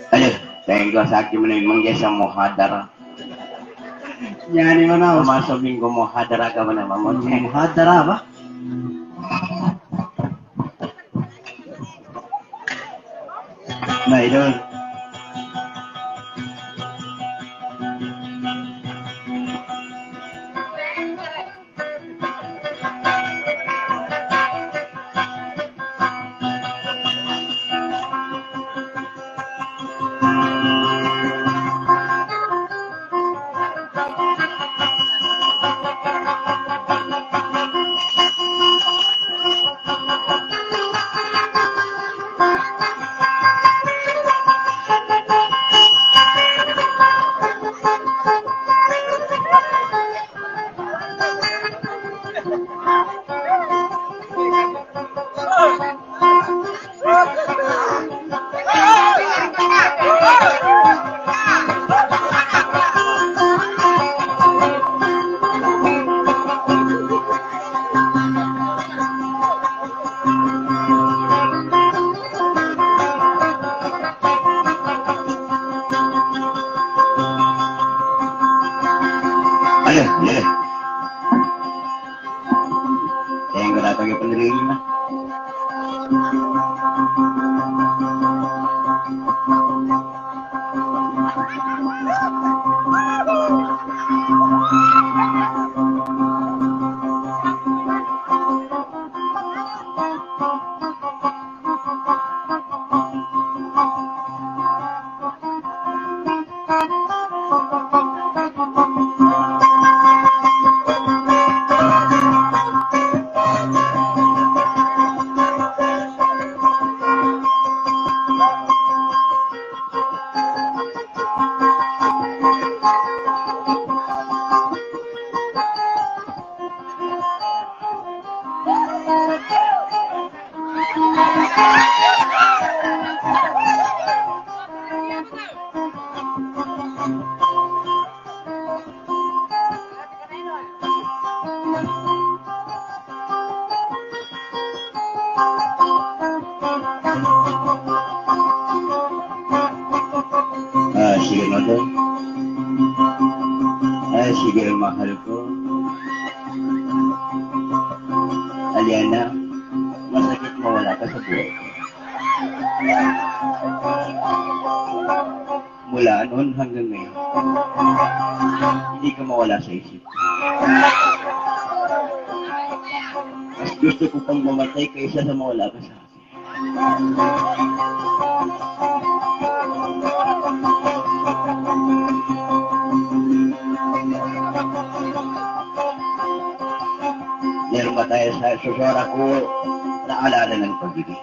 Aduh, tengok sakit menimang jasa muhadara. Yani mana Masuk minggu muhadara ka mana mamon? muhadara apa? Nah itu. Tengok datang ke penerima. Sige mahal ko. Aliana, masakit mawala ka sa buhay. Mula noon hanggang ngayon, hindi ka mawala sa isip. Mas gusto ko pang mamatay kaysa sa mawala ka sa akin. Meron ba tayo sa susura ko naalala ng pag-ibig?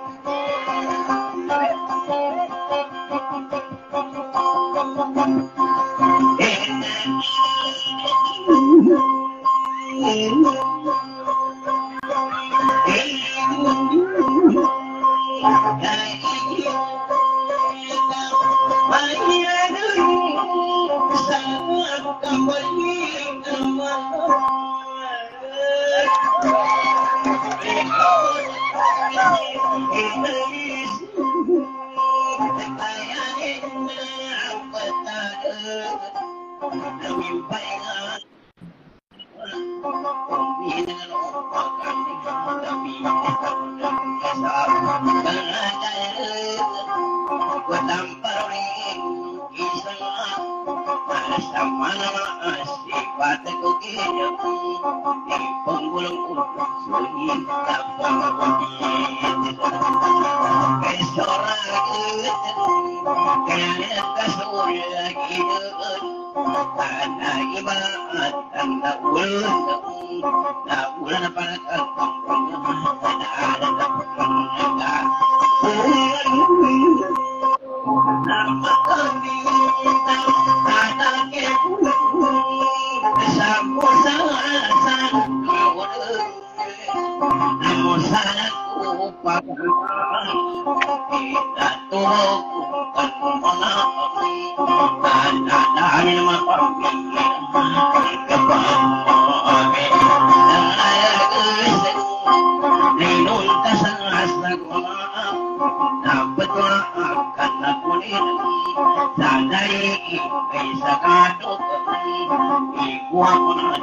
Sadari bisa kaduk ikuan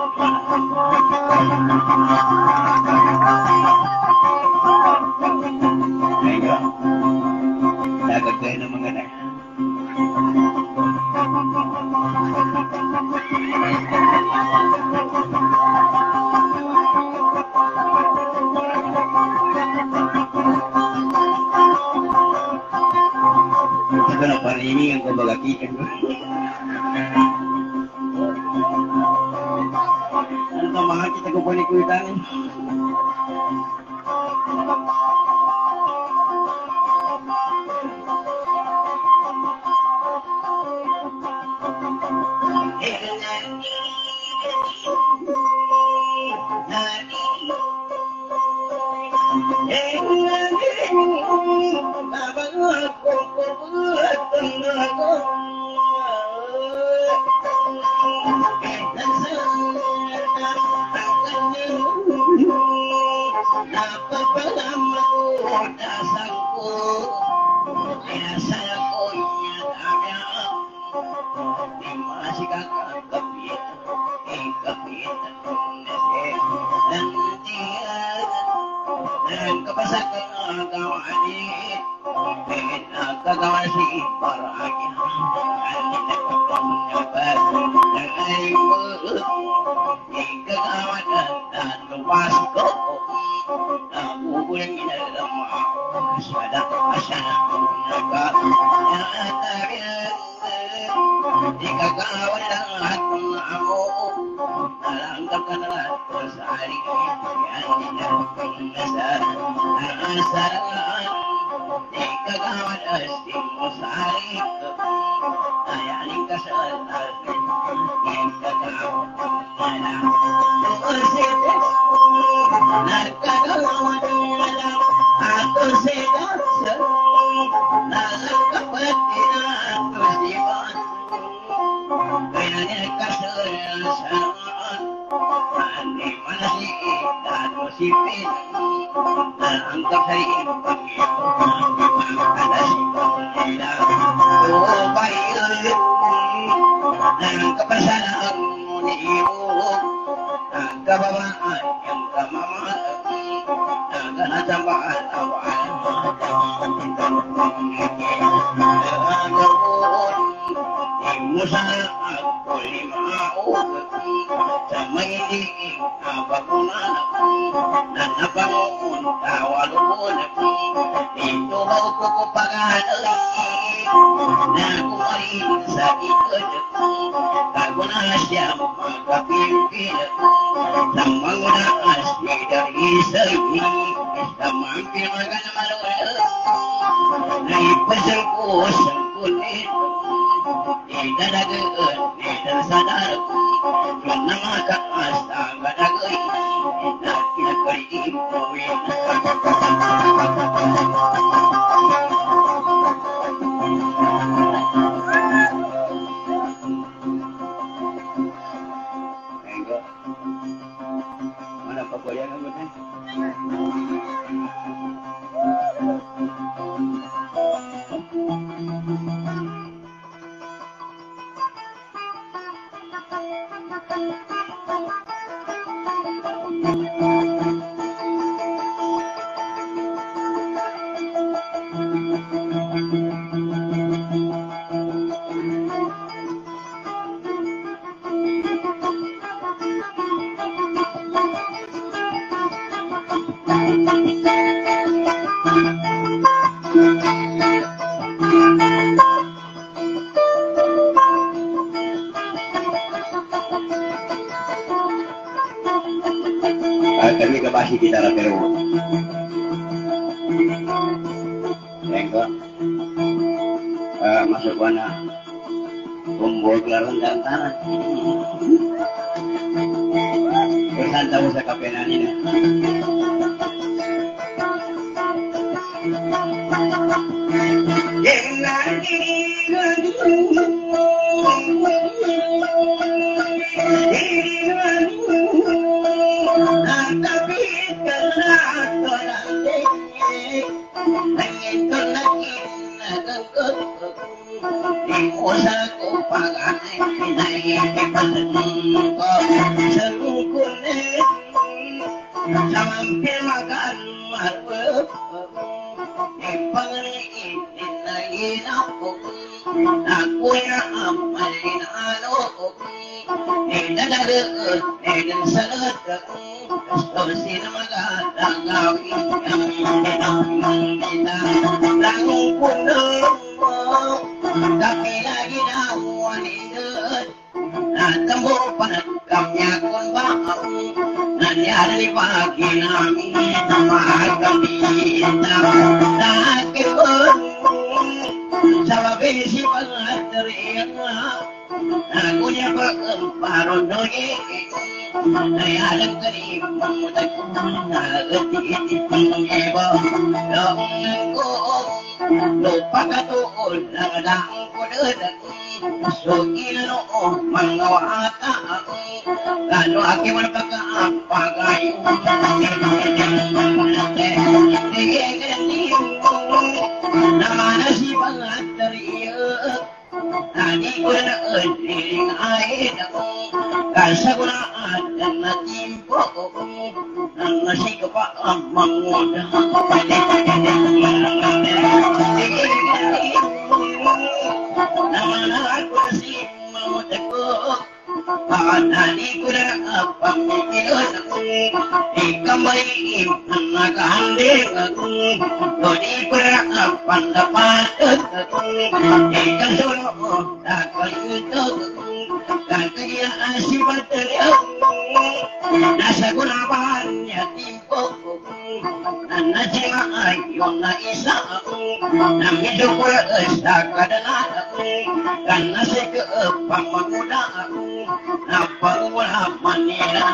Ayo, dagat kayo ng mga na. Ito na parini ang kabagakikan ko. Ano ito mga kita ko po ni Kuitan? Kami kabasi kita na pero Tengok masuk wana kumpul kelaran dan tanah pesan tahu sa kapenan ini Imusa ko paganay pinay ko sa kukulit sampai makan marwep ipangaliin na inapok aku yang amalin ano idadagod idasalat Torsin magandang gawin langong puno mo kapila ginawa nindot natamo panagkamya kung bakang nangyari pagi namin na makamita nakipon sa mabisi pangatariyan aku niya pagkamparon doye ay alam ka rin mamutagpunang nagatitin iba lang ko lupa katuon lang lang ko doon so ino mga wata kano aki man pagkaapagay naman na si pangatariyan tadi ko na uling ay kasi ko na ang natimpo ang nasiko pa ang manguda naman ako na si mamuta ko tadi ko na ang pamikilon ikamay ang nakahanding tadi ko na ang pandapatot ikasunod nakayutog kaya si Baterya nasa gunawan niya timpo nasima ay yung naisa nang medyo ko sa kadalan kan nasa pamaguda napawala Manila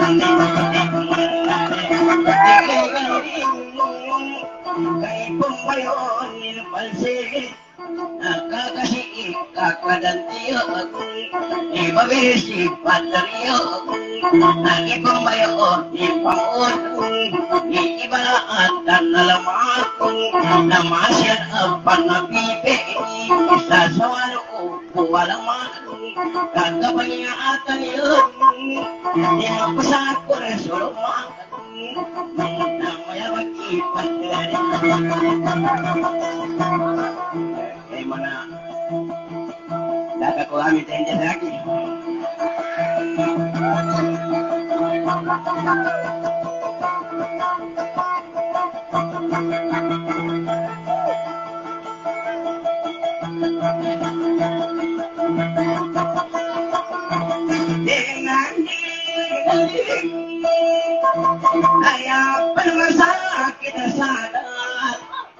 kay pumbayon nilpalsit kakasi kakadantiyo ibabisi pateriyo nagipambayo ipangon iibalaatan na lamang namasyan ang panapipe sa sawalo walang man kagabanyatan yun di mapasat ko rin suluman na mayawag ipateriyo kay mana dapat ko kami tayo lagi dengan kaya panamasakit na sadar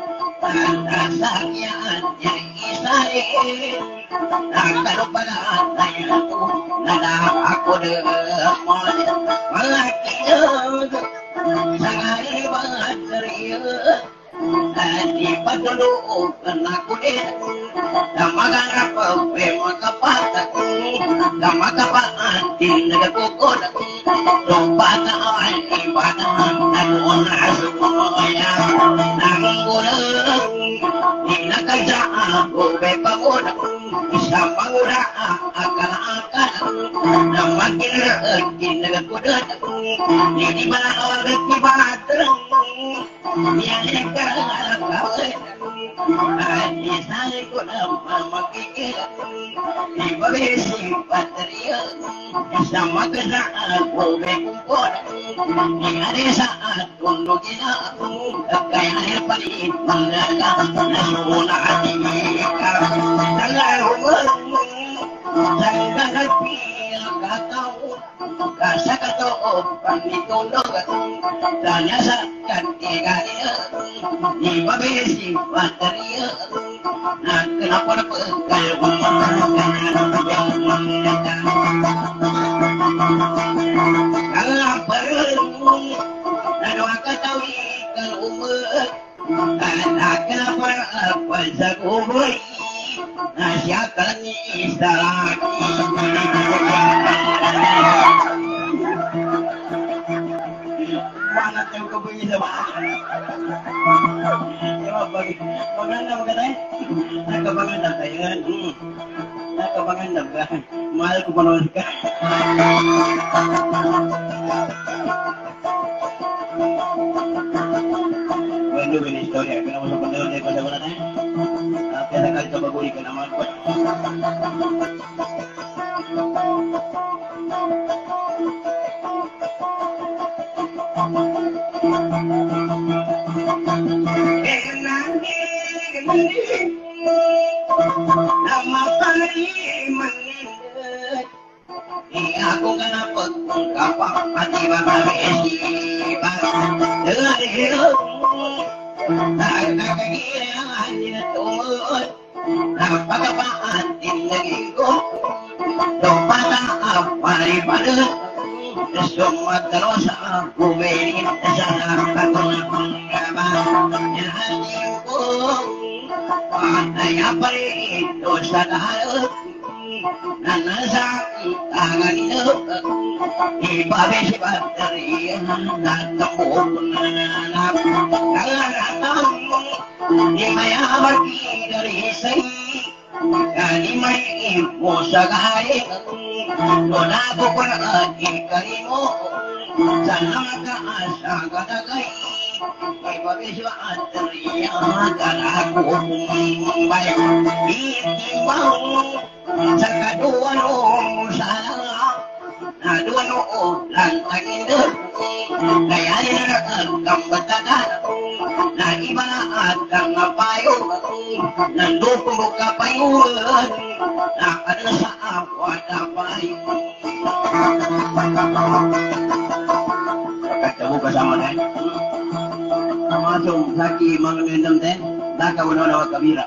sakyan yang isarin nagkalupalaan tayo nadap ako demon malaki yun sa kalibat serius di patulog ako din na maganap makapatak na makapaan din nagkukod lupa na ay ibatan na doon na sumaya nang gulang di nakasaan ube pagod isang pangura akal-akal na makinarag din nagkukod di malawag at ibatang yang nagkaroon kawin at isali ko na makikil ibabisi pateriya isang magkasaan ube kumpon ingari saan tundugin ako kaya nilpalit malagang nasuna at imika talarungan Sangat pinakataon Kasa katoob Pangitulog Tanya sa kantigaya Di mabisi Baterya Kenapa na pagkalwang Kalau perlu Nanoa katawi Kalau umat Kenapa apa sa kubay Nasyakan isa lagi Mana tayo ka ba sa bahay? Maganda maganda. Nagkabangandam tayo. Nagkabangandam ka. Mahal ko panood ka. Bueno, buena historia. Que no vamos a poner de cosa buena, ¿eh? Tapi ada kali coba buri ka naman. Nama paliman aku kena pengkapak hati bangsa dari hidup tak hanya tumut apa kepaan tinggiku doa apa daripada semua terasa aku beri sana aku yang hatiku Panaya pari dosa dahat nanasa tangan itu ibabe sibateri natapun nanap nanap dimaya bagi dari sei kali mai mosagae dona pun ikarimu sana ka asa kadagai ibabe sibateri aku baik itimbang sa kadua no salah na dua no lantang itu kaya kambatagan na iba at payo nandukong kapayuan na ada sa awat payo katamu kasama na masuk saki mengendam teh dah kau nak kabira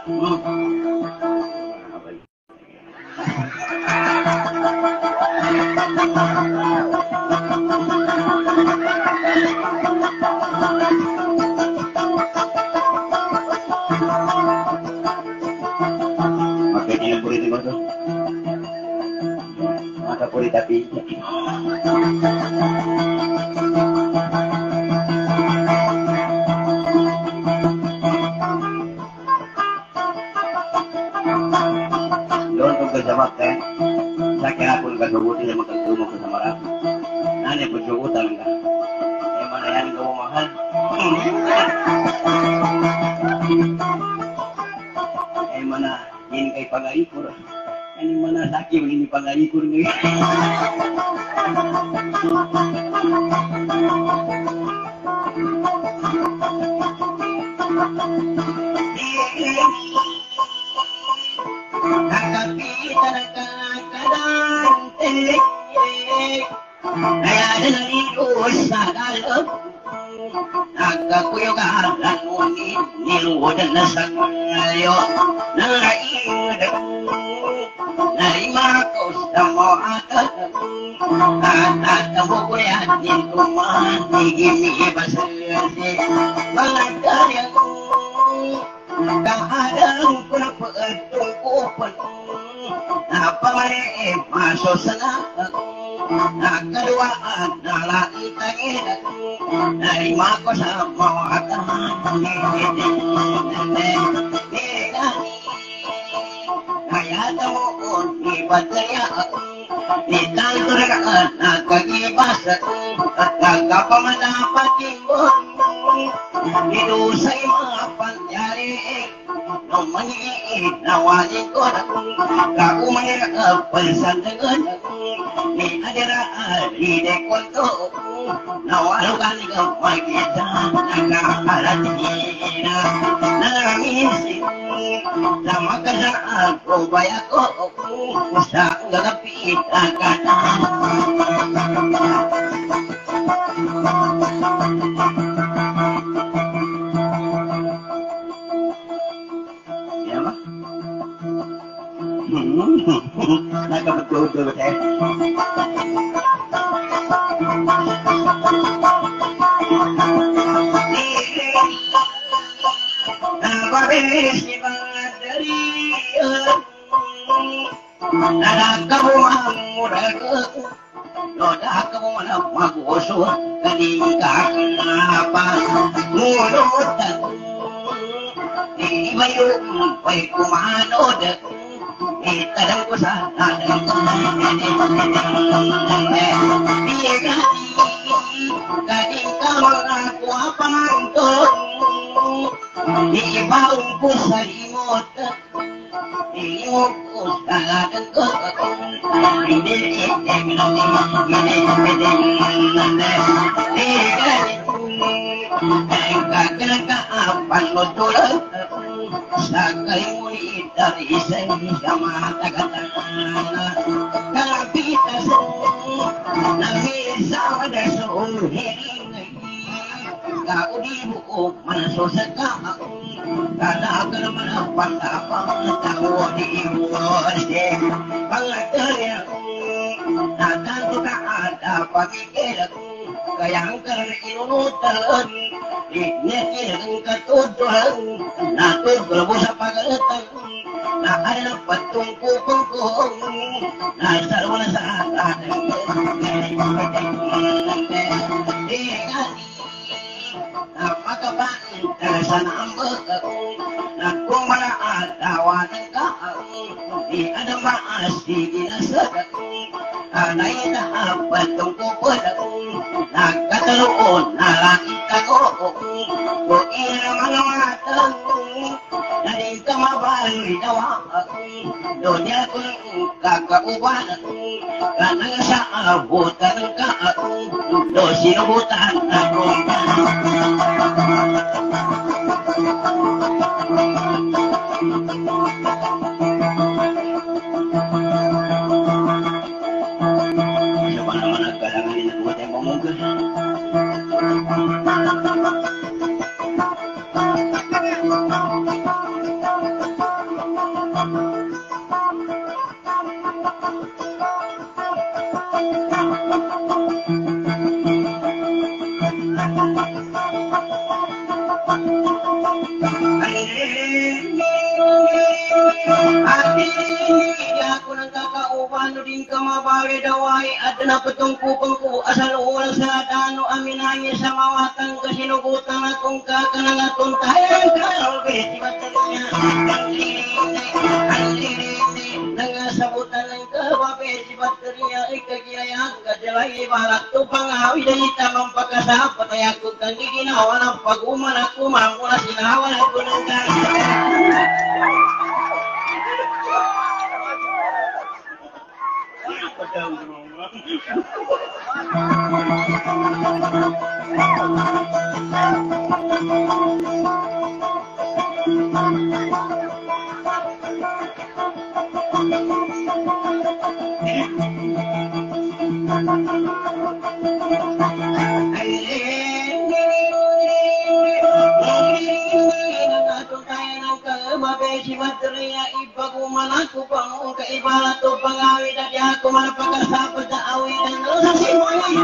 Makai dia puri di mana? Maka puri tapi jawab teh, saya kira pun kesubuti sama ketemu ke sama aku. Nanya penjubutan kan? Yang mana yang kau mahal? Yang mana ini kay pangaikur? Yang mana sakit ini pangaikur ni? apa masuk sana kedua adalah kita dari mako sama akan kaya tahu ibadahnya di kantor anak kagibas kagak mendapat timbul itu saya maafkan jari nomani nawani ko kaku mengira pesan dengan ni adira di dekonto nawalukan ke magita nakahalatina namisi sama kasa aku bayako usa gagapi kata betul-betul saya. noda kamu mana magusul kadika kenapa mulut di bayu baik kumano dek kadang ku sana dia gading kamu aku apa nonton di bauku salimut di muku saladan ke kapan lo tulang sakay muli dari sama tagatan tapi nangisa ada suhiring kau di buku masuk sekak kada akan menapan apa tahu di ibu pangatnya akan kita ada pagi kayang inutan ini ketujuan natur gelbus apa geletang nah ada petungku pengkung nah sarwana saat apa kabar sana ambek aku mana ada wanita di ada masih di nasadak ada ida apa tungku pedak nak kateluon nalaki kago ko ina mga matang dari kamabal dawa dunia ko kakauban kanang sa abutan ka do sinubutan ako adna petungku-pengku asal ulang sadano aminangi samawatan kasinugutan akong kakanangatun tayo kalbe tiba-tiba nangasabutan ng kababe si baterya ikagirayang kajalay balak to pangawi na itamang pagkasapat ay ako kang giginawa ng pag-uman ako mangula sinawa ng kunangkan si baterya ibaguman ako pang kaibalat o pangawid at ako manapagkasapat na awid ang nasasimoy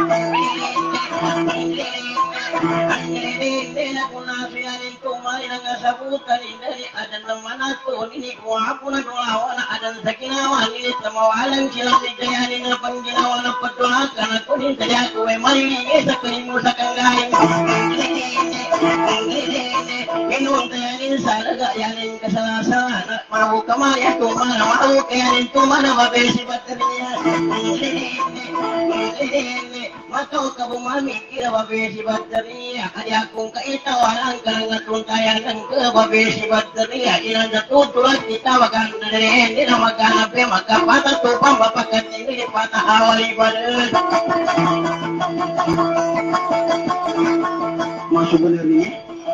hindi na kung nasiyanin kumain ang asabutan hindi adan naman ato hindi ko ako nagulawa na adan sa ginawa hindi na mawalan silang sidayanin na pang ginawa na patulakan ako hindi ako ay mariligay sa kanimo sa kanggahin inuntayanin sa lagayanin kasalasalan at mahu kamaya tumana mahu kayanin tumana mabesi baterya matau ka bumamikir mabesi baterya kadi akong kaitawalan kalangatun tayanan ke mabesi baterya ilang natutulat ditawagan na rin hindi na magkanape magkapata tupang bapakat hindi patah awal ibadah masuk bener nih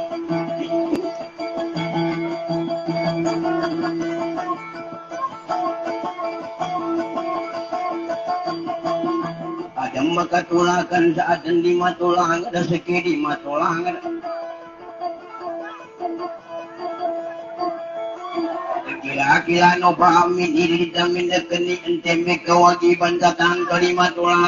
ada makatulakan saat di matulang ada seki di matulang kila-kila no pahami diri damin dekeni enteme kewajiban datang ke matulang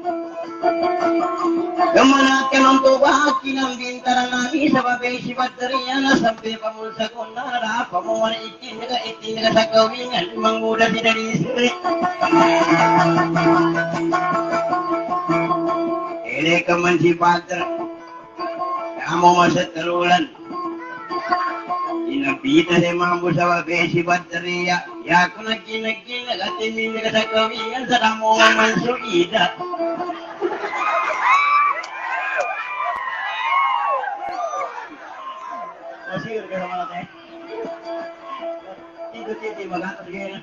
kemana kenonto baki ng bintara nami sa babay si baterya na sampai pamulsa ko nara pamuwan itin na sa kawingan mangmuda si dari suri Ini kemen si Patra. Kamu masa terulan. Inabita saya mampu sama besi bateria. Ya aku nagkin nagatin ka sa kawingan sa damo masuk ida. Masih ka sama natin. Titi magatas gaya.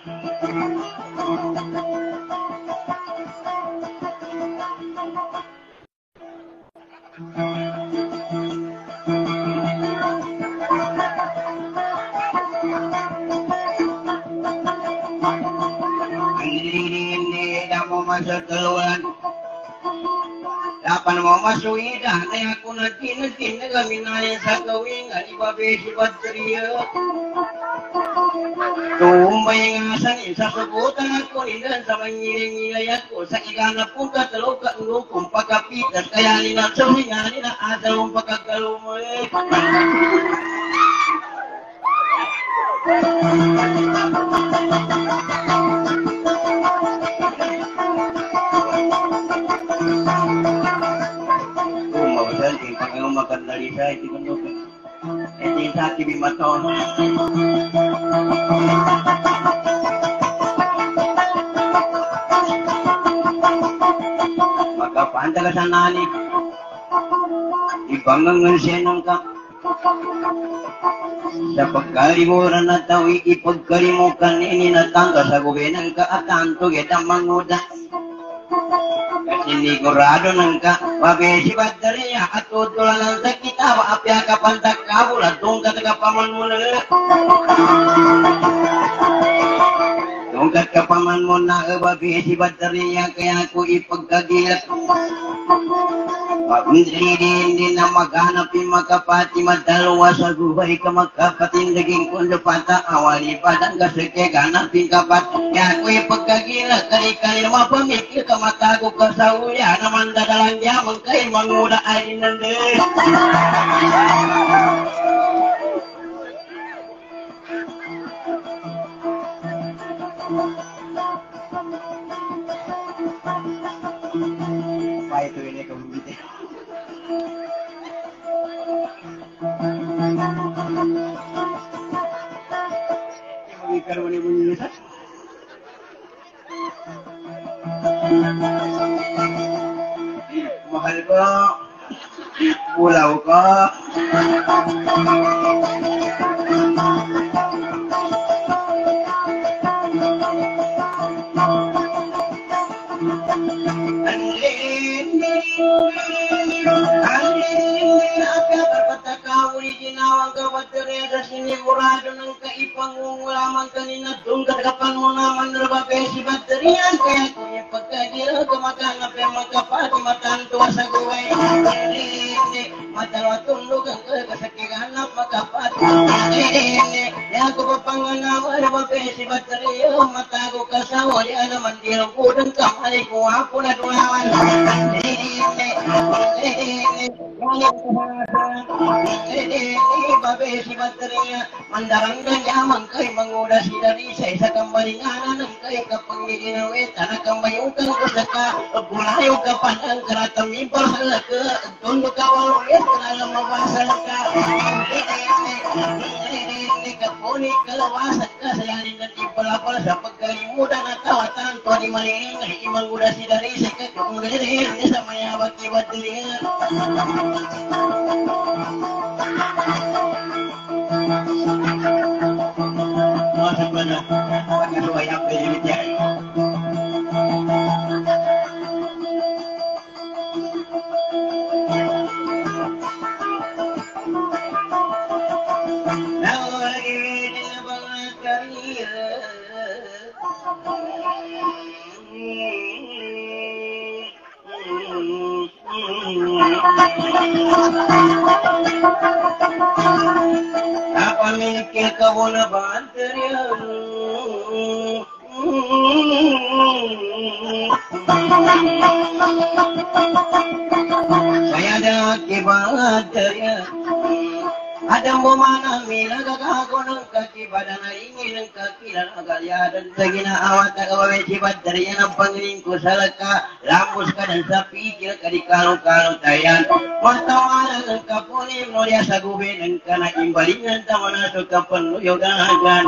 Hindi mo masatuluan. Dapat mo masuida. Kaya ako nagkin na kami na yan sa gawin. Alibabesi baterya. Tumbay nga sa subutan ako. Nindan sa mangiling-ngilay ako. Sa ikanap kong katalog kung pagkapitas. Kaya ninatsaw nga nila asal mong pagkakalumoy. Pag magandali siya, ito yung sakit bimaton. Magkapanta ka sa nani. Ibanggangan siya ng ka. Sa pagkalimuran na tao, ipagkalimukan ininatang ka sa gobenang ka at tanto kitang manguda. Sinigurado ng ka, mabesi baterya at tutulan sa kita, maapya ka pantak ka, wala tong katagapaman mo na. Tungkat kapaman mo na, mabesi baterya, kaya ako ipagkagilat. Hindi na maghanap yung makapati, madalawa sa buhay ka magkapatindaging kundo pata, awali padang kasike, ganapin kapat. Kaya ako ipagkagilat, kali-kali na mapamikil ka, matago ka sa uya, naman dadalang yaman kayo, manguda ay nande. Pa ito ini kebukit. Magikan mo ni bunyi. Mahal ko, pulau ko. Ginawang kabaterya sa sinigurado ng kaipangungulaman kanina tungkat kapan mo naman nababesi baterya kaya kung pagkagila kumakanap yung magkapati matantua sa guway hindi matalawa tundog ang kasakiganap magkapati hindi yan ko papanganawa nababesi baterya matago kasawa yan naman dilagudang kamali kung ako na dunawan babesi baterya mandarang yaman kay manguda si dari sa kambalinganan ng kay kapag ginawi tanang kambayukan ko sa ka bulayo ka panang karatang impar sa ka tundo ka waluyat kanalang mabasa ka hindi ka puni kalawasan ka sa yanin ng ipalapal sa pagkalimutan at tawatan to ni malining ay manguda si dari sa ka kung ganyan sa mayabag ni baterya. Masuk mana? Pakai dua yang berbeda. Lagi di lapangan karya. Apa mikir kau nak bantunya? Saya ada akibatnya. Ada Ambo mana mina kakago ng kakibada na ingin ng kakila na kalya dan sa ginaawat na kawawe sibat dari yan ang pangiling ko sa laka lambos ka dan sa pikil ka di kalong-kalong tayan matawanan ng kapunin no ya sa gubin ng kanakimbalingan tama na sa kapanuyo gagan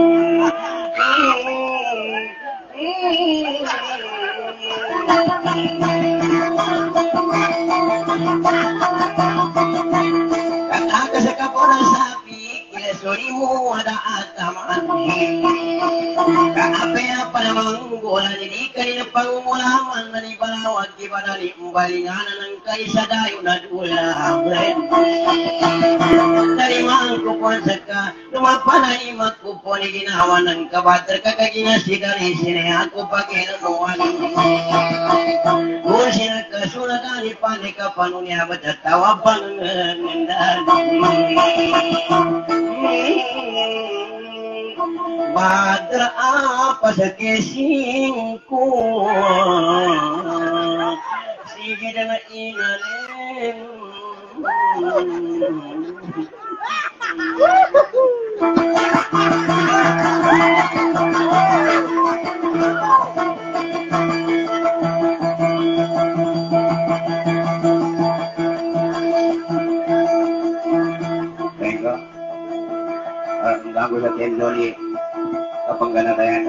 Kata sa kapunan sapi sorry mo ada ataman kaapea pa namang bulan hindi kanina pangumulaman manipalawag di ba nali umbalinganan ng kaisa dayo na dula dari mangkupon sa ka lumapanay magkupon ginawa ng kabater kakaginasigali sine ako paginanuan kung sila kasulatan ipanik ka panunya matatawa pang Badra apa sa kesingko sige na inalin Bago sa tendoli kapangganatayan.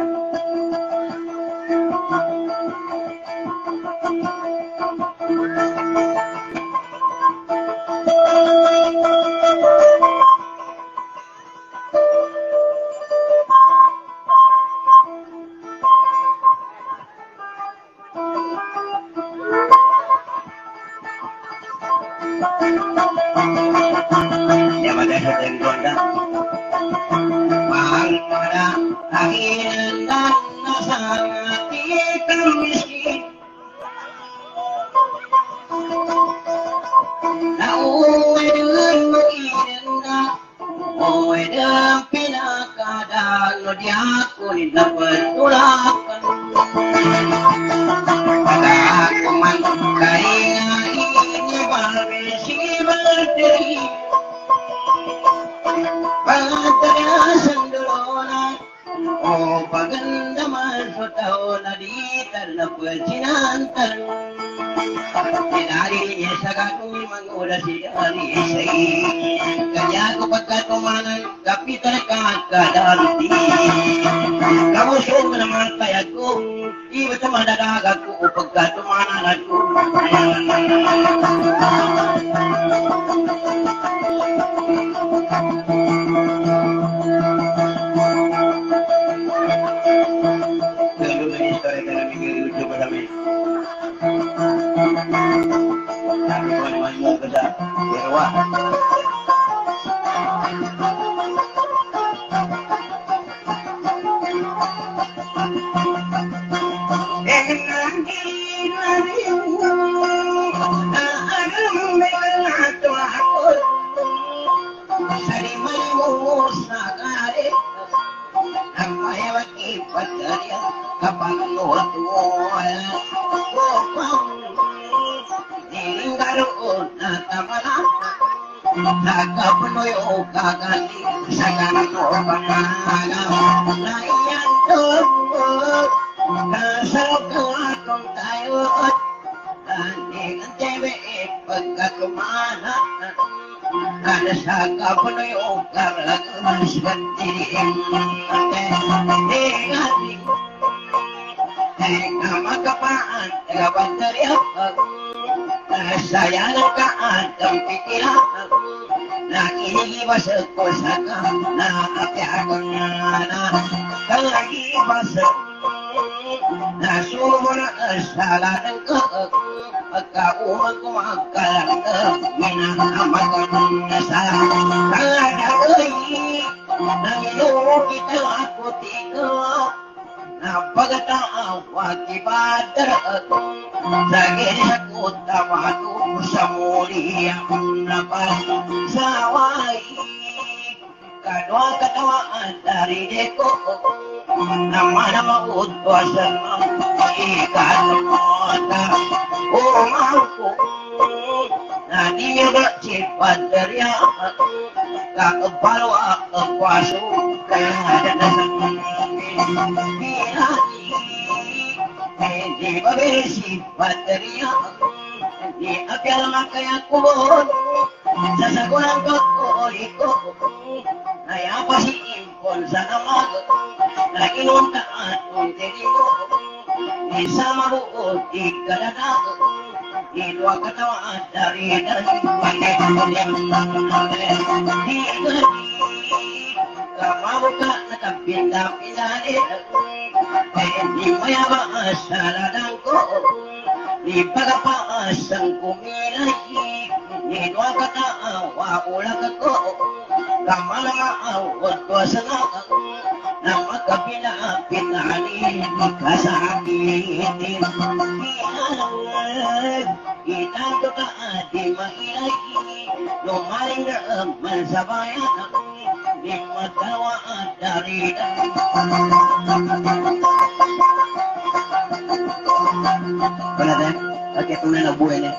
Ya pada sa tendoli Mangada angin dan nasangati miskin Nauwe dengan menginda Owe dengan pinakadang Lo diakuni dapat tulakan Pada kuman kainga ini balbesi berdiri Pagkaya sandulona O paganda masutaw na ditar na pagsinantan Sinari niya sa kakong mangula sinari isay Kaya ko pagkatumanan kapital kakadaliti Kamuso mo naman kaya kong Iba sa madadaga ko pagkatumanan ako Nakapunoy kagali sa kanto pangalan na iyan tubog kasal ko akong tayo tanding ang tebe pagkatumana kada sa kapunoy kalag sa tiring tingati teka makapaan tagabantarya saya nagkaan ang pikiran na inigibas ko sa ka na apyakang na kalagibas na sumura sa ladang ka pagkauman ko magkalang minahamagan sa kalagay nang inukit ang ako tiko napagatawa kibadar akong sagin ako tawado sa muli ang napasaway kadwa katawaan dari deko naman ang maudwasan ang ikalmota umangko na di ba si padarya kakepalo kepasu kaya dasang di babesi bateria di apial makaya kulon sasagunan kokoliko na apa si impon sana mag na inuntaan unterigo di sama buo di kadana di dua katawa dari di kamabuka nakapinda-pinda di maya masaladang ko di pagpaasang kumilay di dua katawa ulang ko kamalawad ko sa nakak na magkapinapinali ka sa akin itang ko ka di mailay lumaring naman sa bayan di magkawa dari wala din at ito na nabuhay na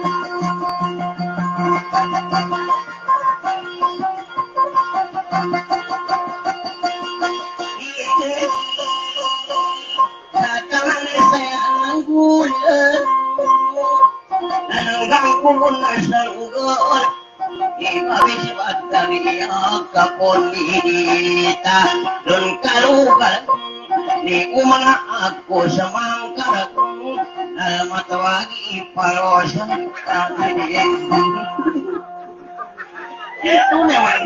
kaponita don kalugan ni umanga ako sa mangkarak matawagi parosan itu naman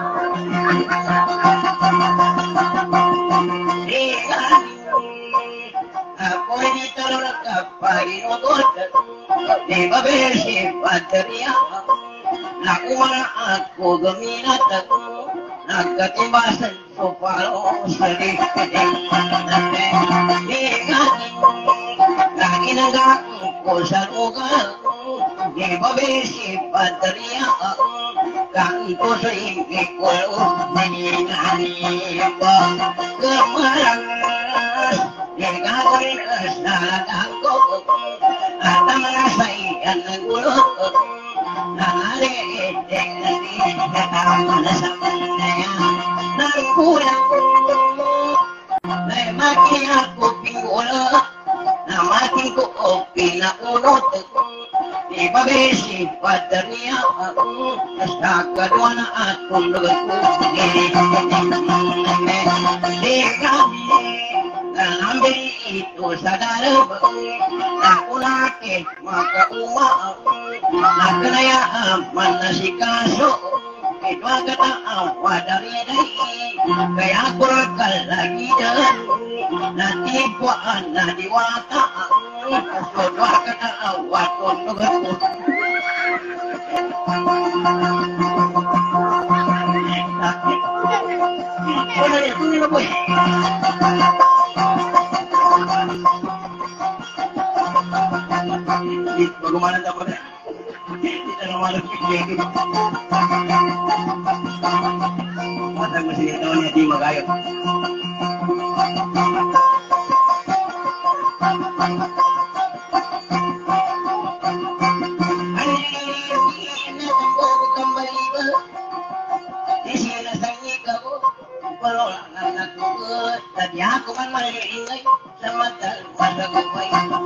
ako dito nakapaginogot di babesi bateria naku mga ako gaminat ako nagkatimbasan so palo sa likiting di ganing naginanggang ko sa lugar di babesi bateria kanto sa ibig ko naniniba kamarangas di gagawin sa lagang ko at ang mga sayan ng gulot Ibabesi padarnya aku kedua na akong lugaku ngambil itu sadar aku laki maka umat nakenaya mana si kaso itu kata awal dari kaya aku rakal lagi dan nanti buat na diwata dua kata awal untuk aku bagaimana dapat kita malu pikir mata mesin tahunnya di Magayo tadi aku kan malah ingat sama masa gue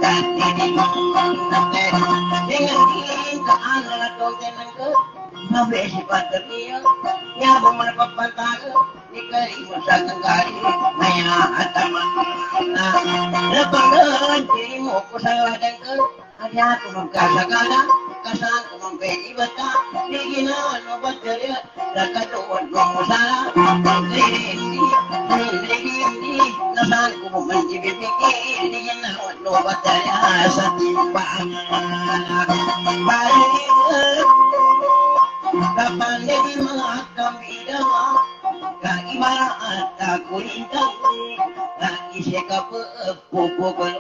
dengan ini ke anak atau jangan ke nabi si paternya nyabung menepatkan nikari masa kengkari naya ataman lepas dirimu ku salah dan ke ada aku mengkasakana kasan ku mempedi bata digina nobat ceria dekat tuan salah ini nasan ku mencibir pikir digina nobat ceria setimpang balik kapan jadi mahakam idama kaibarat aku lintang isi kapupukul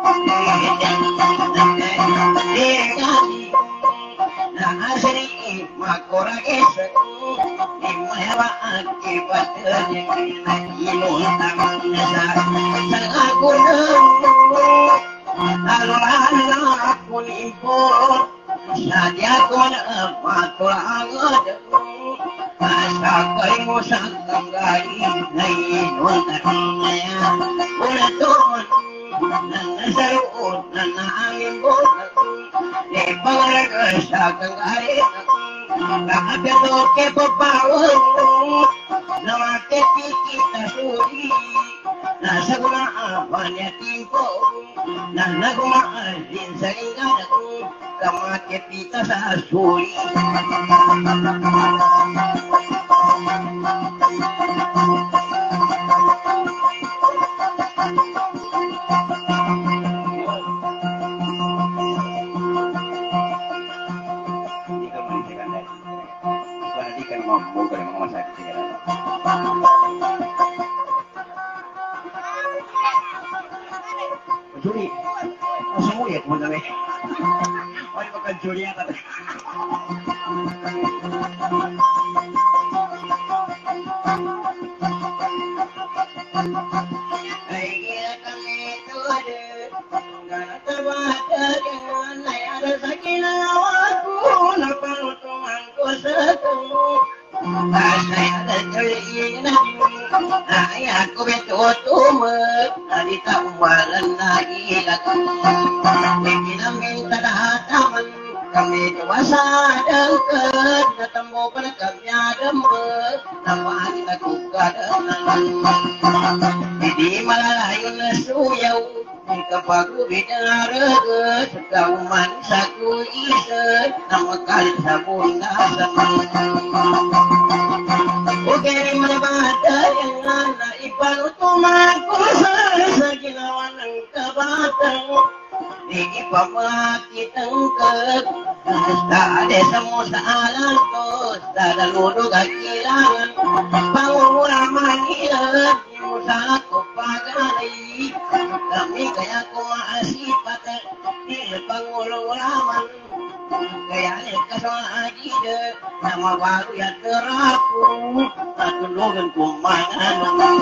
na asri makorages di mahawa akibat yang inutang sa aku alurana aku impor sadia ko na patulangan Ako'y musang tanggalin ngayon takingaya Ulatuman nang nasaroon na naangin mo Di pangalaga sa tanggalin Nakapyato ke papawang Namakit kita suri Nasa gumaan niya timpo Na nagumaan din sa linggan Kamakit kita sa suri Juri, masuk mulia teman-teman. Oh, ini bukan juri apa? Ayo kami itu ada, nggak terbaca dengan ada sakinah aku, lapang tumanku setemu. Saya ada keinginan, aku betul tumet, tadi tak malan lagi laku. Kita minta datang, kami kuasa dekat, ketemu penekapnya demet, nama kita kukadangan. Jadi malayun suyau, kepaku bidang reget, kauman saku iset, nama kali sabun dasar. Oke, mana baca yang anak ipan utumaku seginawan kebatang Digi pamaki tengkek Tak ada semua salah tos Tak ada ludu kakilangan Pangurah mangilat Musa aku pagali Kami kaya ku masih pakai Di pangurah Kaya kasih aja nama baru yang terapu aku logan kumangan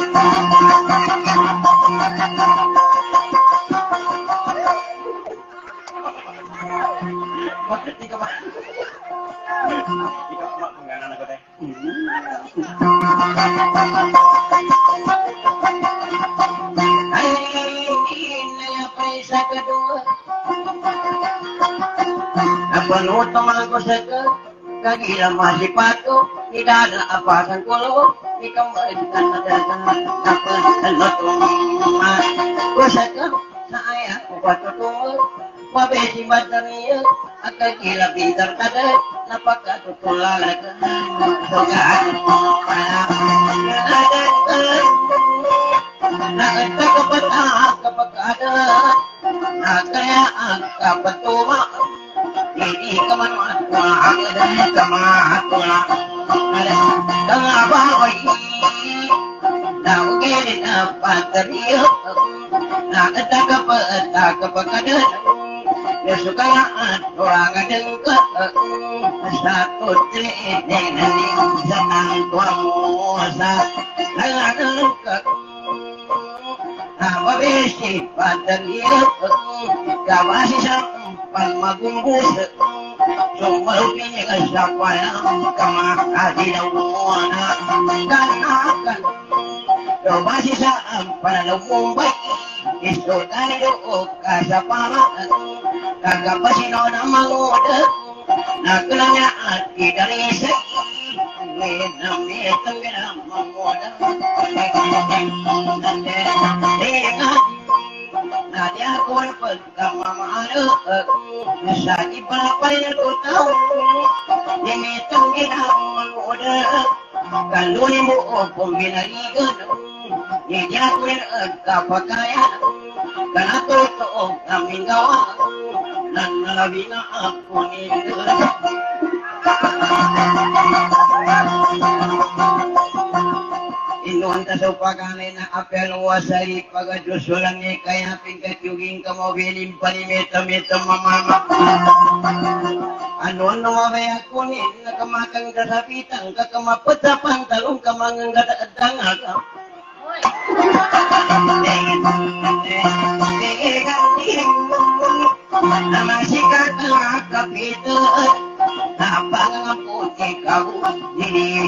tiga mak penganan aku teh ini apa isa kedua apa nutong aku seke kagila masih patuh tidak ada apa sang kulo dikembalikan datang apa nutong aku seke saya aku patuh tunggu mabesi batangnya akan gila pintar kada napaka tutulang soga nakata kapakada nakaya kapatuma ini kemana Kesukaan orang dengkak satu trinin senang tuang muasa lala dengkak nama besi pada hidup kawasi sampan magumbus semua rupinya siapa yang kemakasih dawana kanakan kawasi sampan lumbai istutan itu kasaparan kagak pasino nama ngoda nakelanya hati dari segi nami tenggera mengoda dengan nadia kuat pertama malu sakit berapa tu tahu ini tenggera mengoda kalau ni mu pembina liga ni dia kuat kapakaya kana to kami gawa nan nalabina aku ni Inuan tasupagane na apel wasari pagajusulan ni kaya pingkat yuging kamobilim panimeta-meta mamama ano mabay ako ni nakamakang kasapitang kakamapatapan talong kamangang katadang ka Namasikat ang kapito Napang puti kau Ninihi ko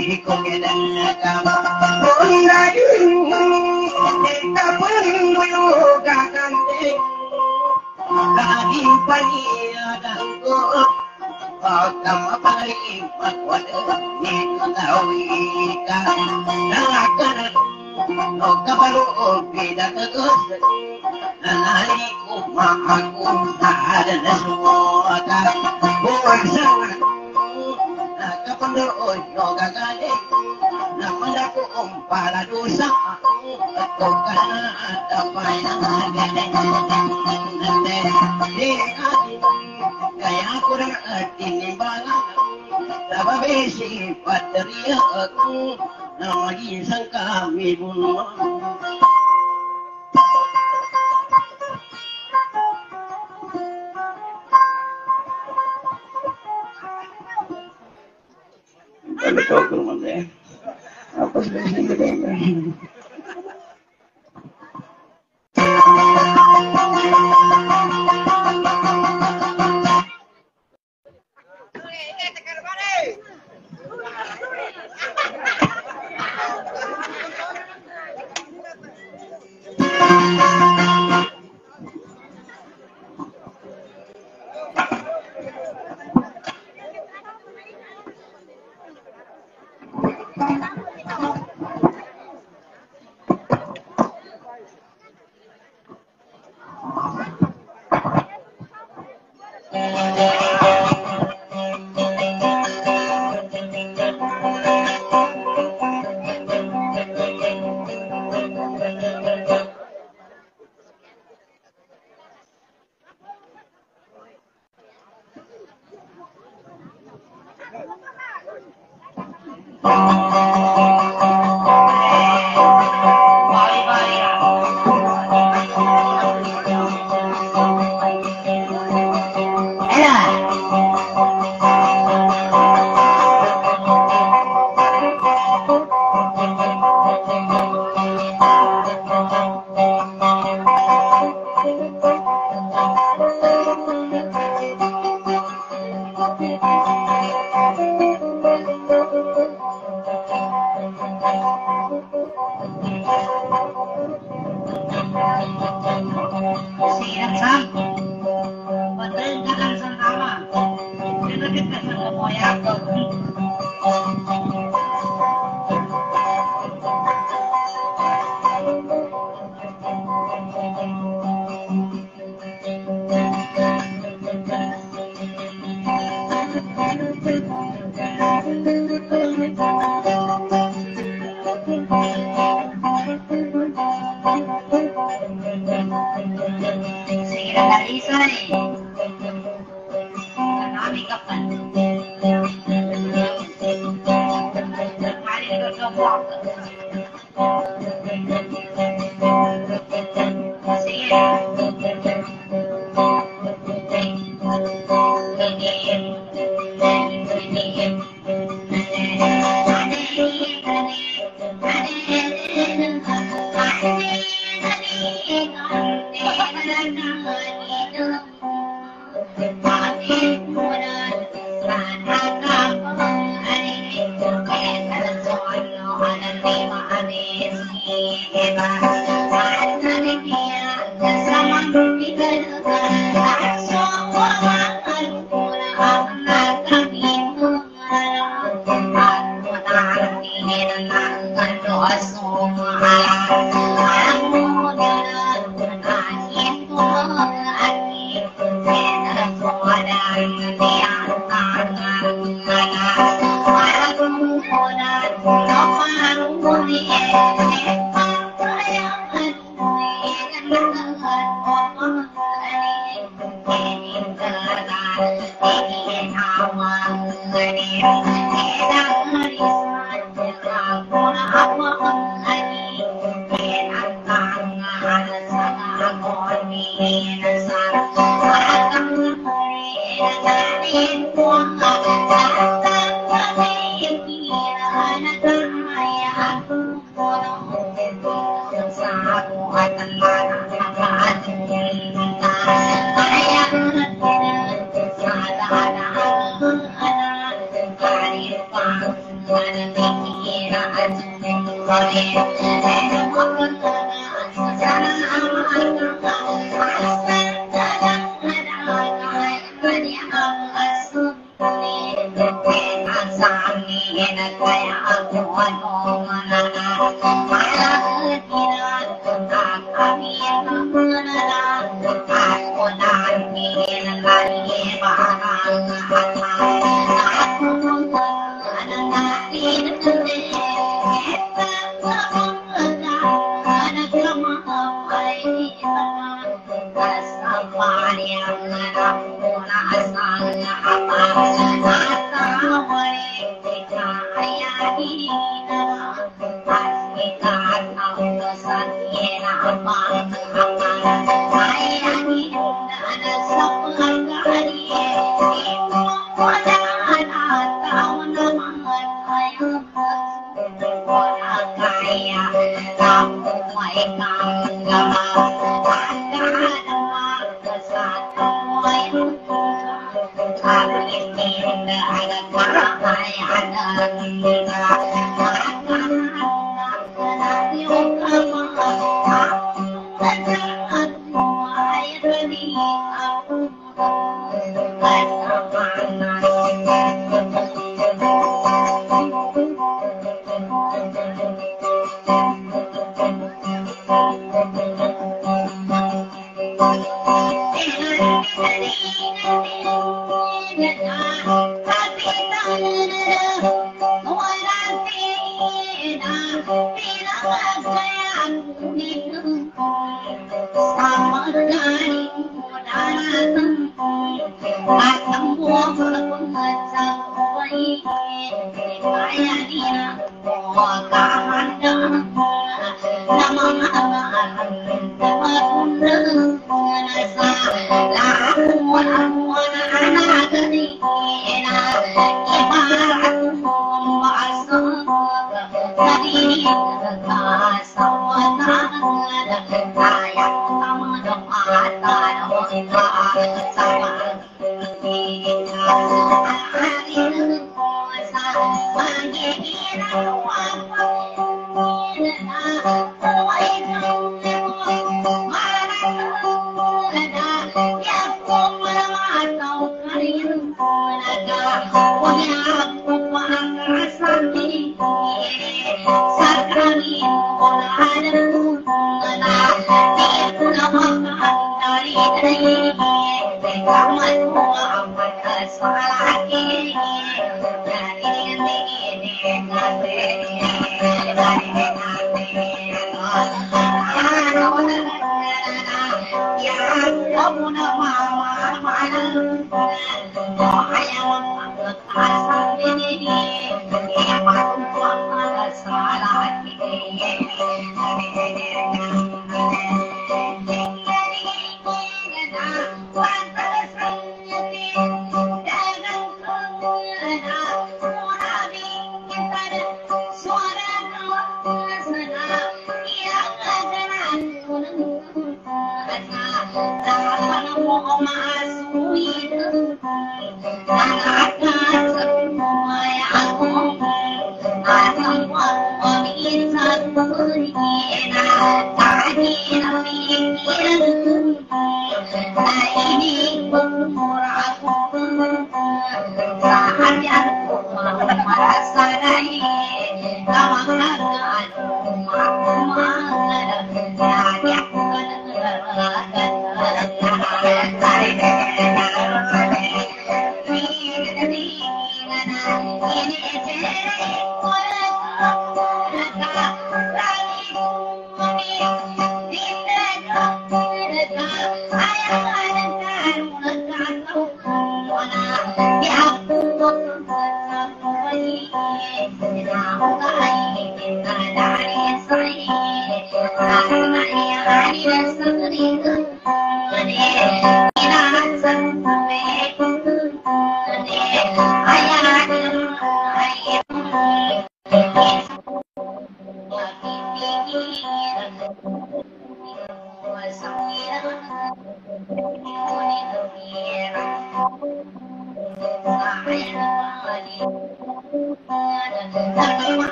Hãy subscribe cho kênh Ghiền Mì Gõ để không bỏ lỡ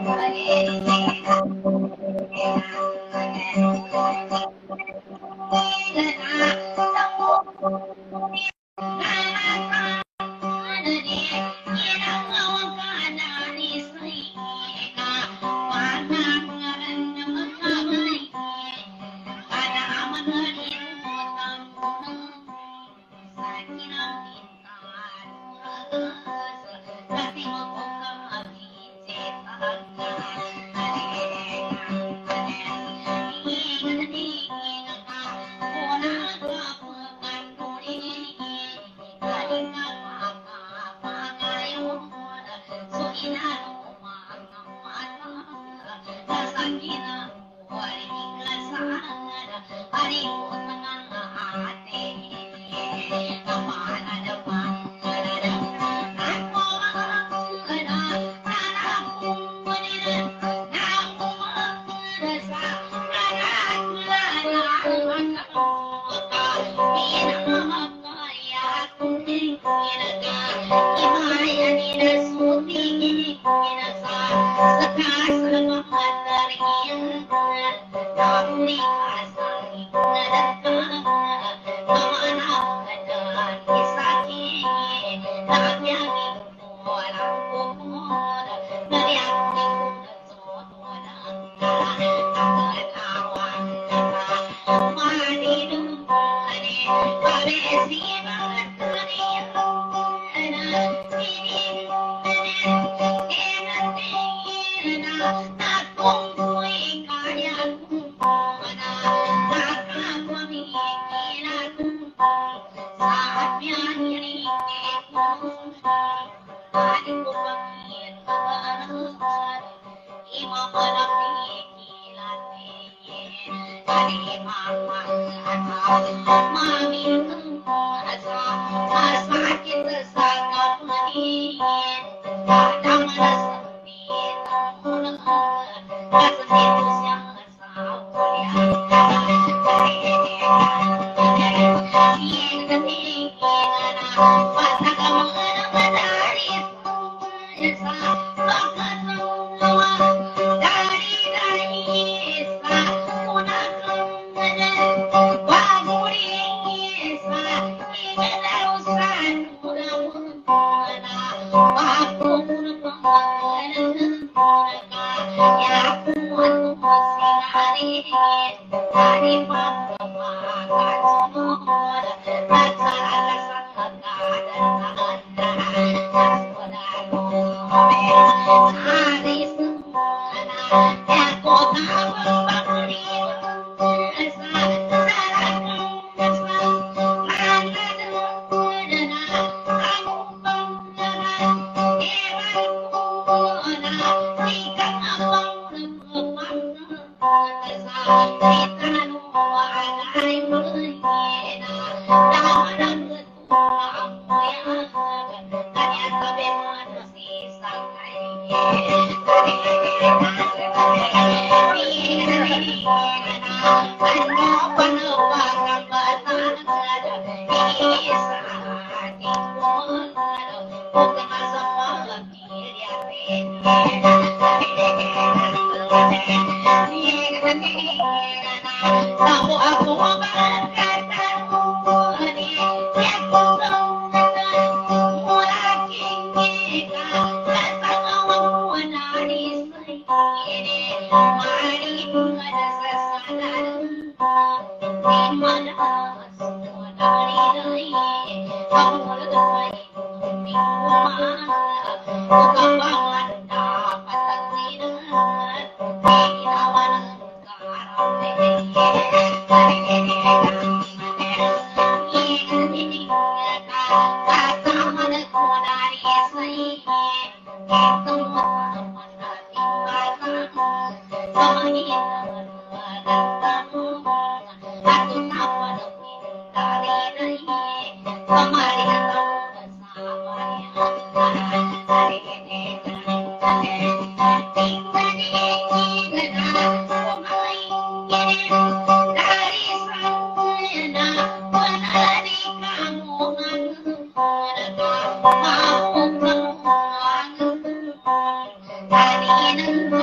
Hãy subscribe cho kênh Ghiền Mì Gõ để không bỏ lỡ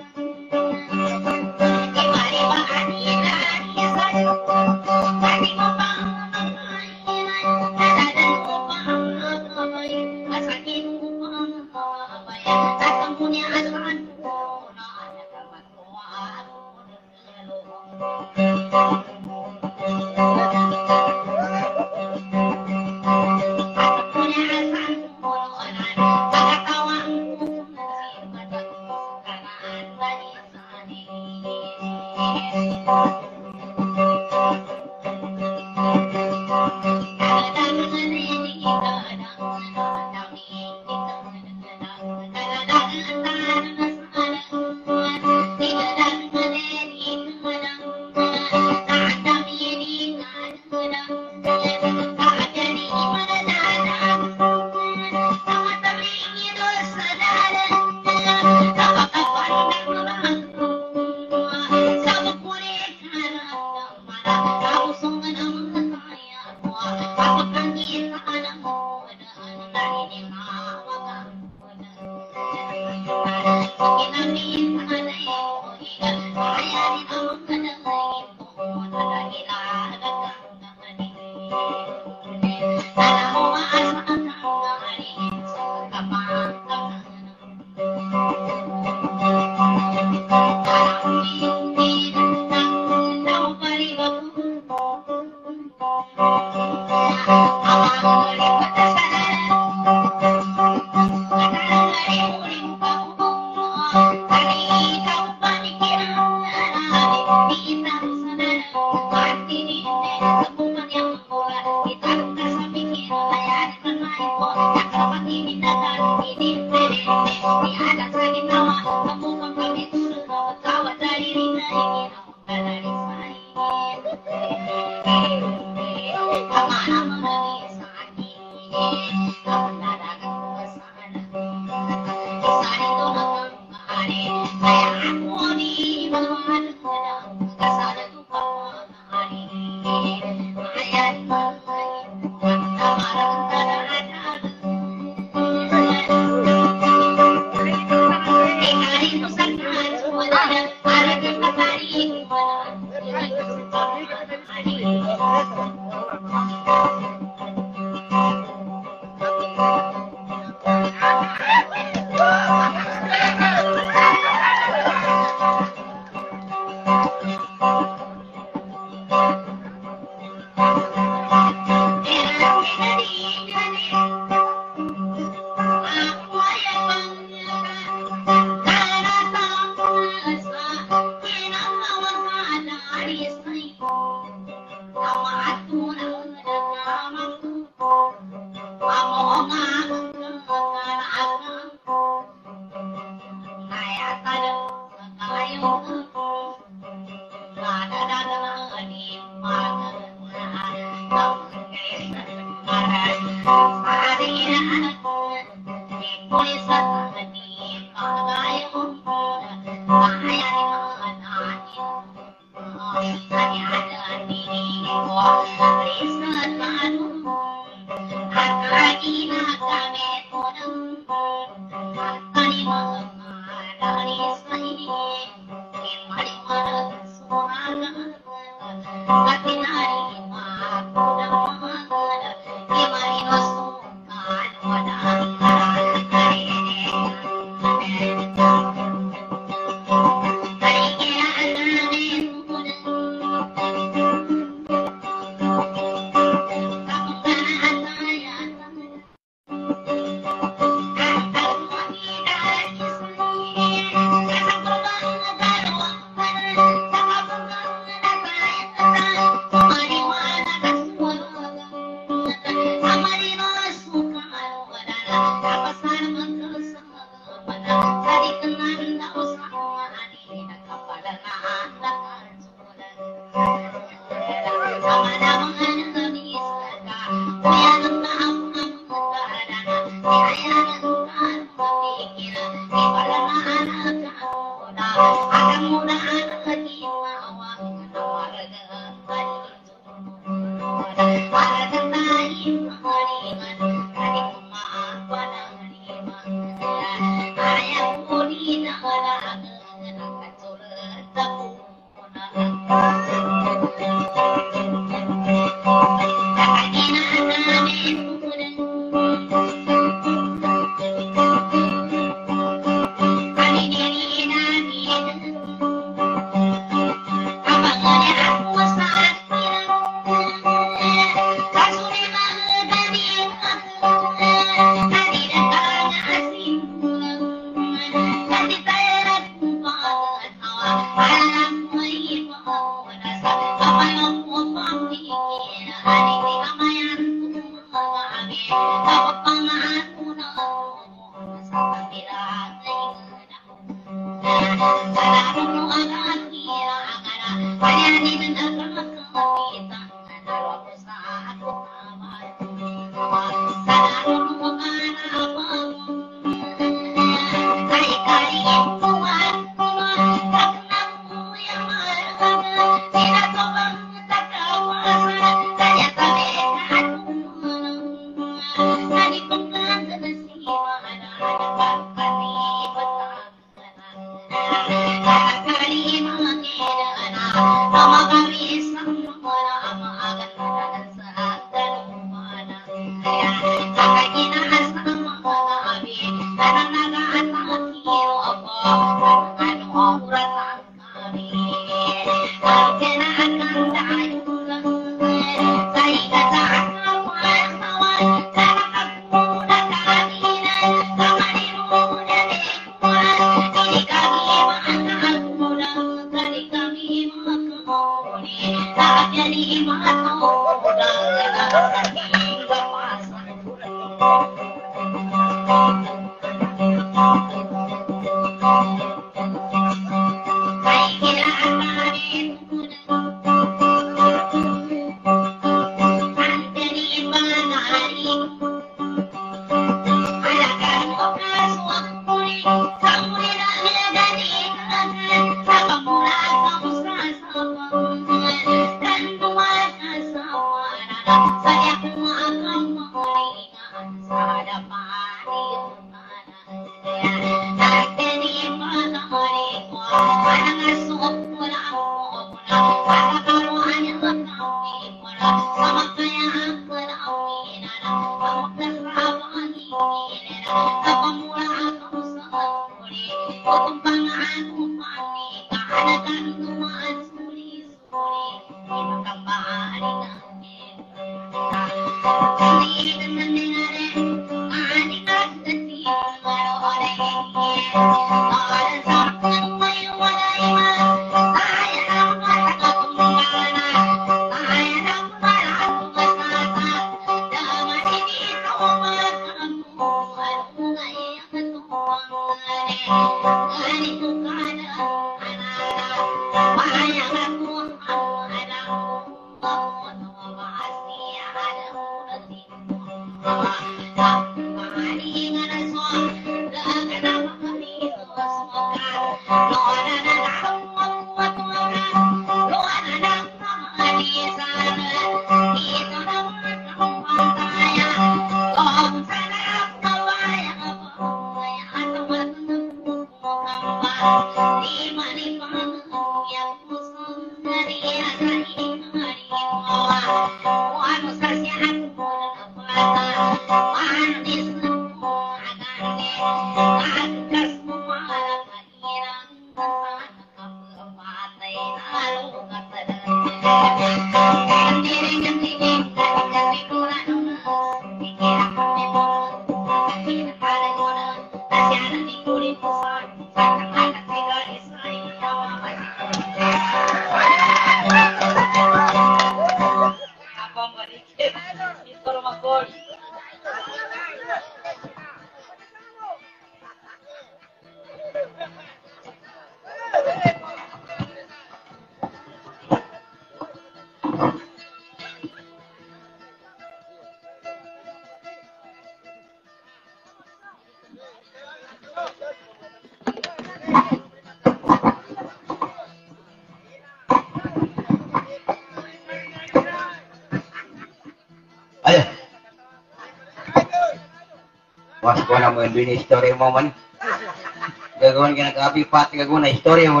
Mas ko na mo yung story mo man. Gagawin ka na kapipat, gagawin na story mo.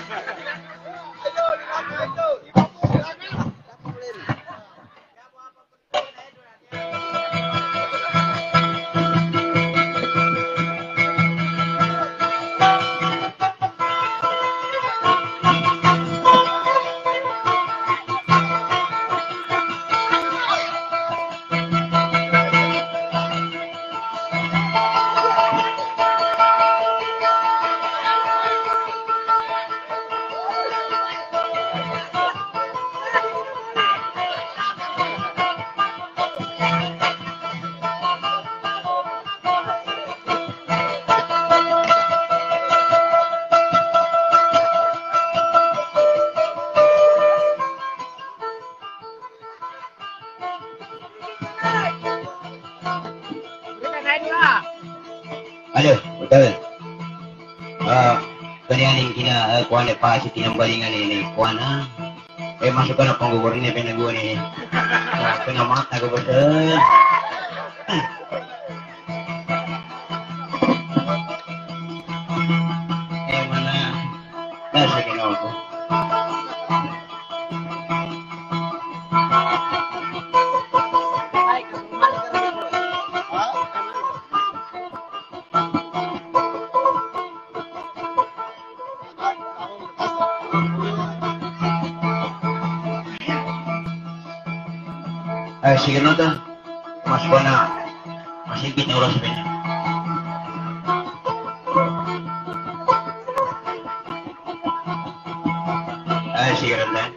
Halo, betul. Kalian kina kuan pa si tinambalingan ini kuan masuk na panggugor ni pinaguan ni. Pinamata ko betul. Mana? Nasa kinol ko. Sige na to. Mas ko na. Masipit na oras pa niya. Sige na to.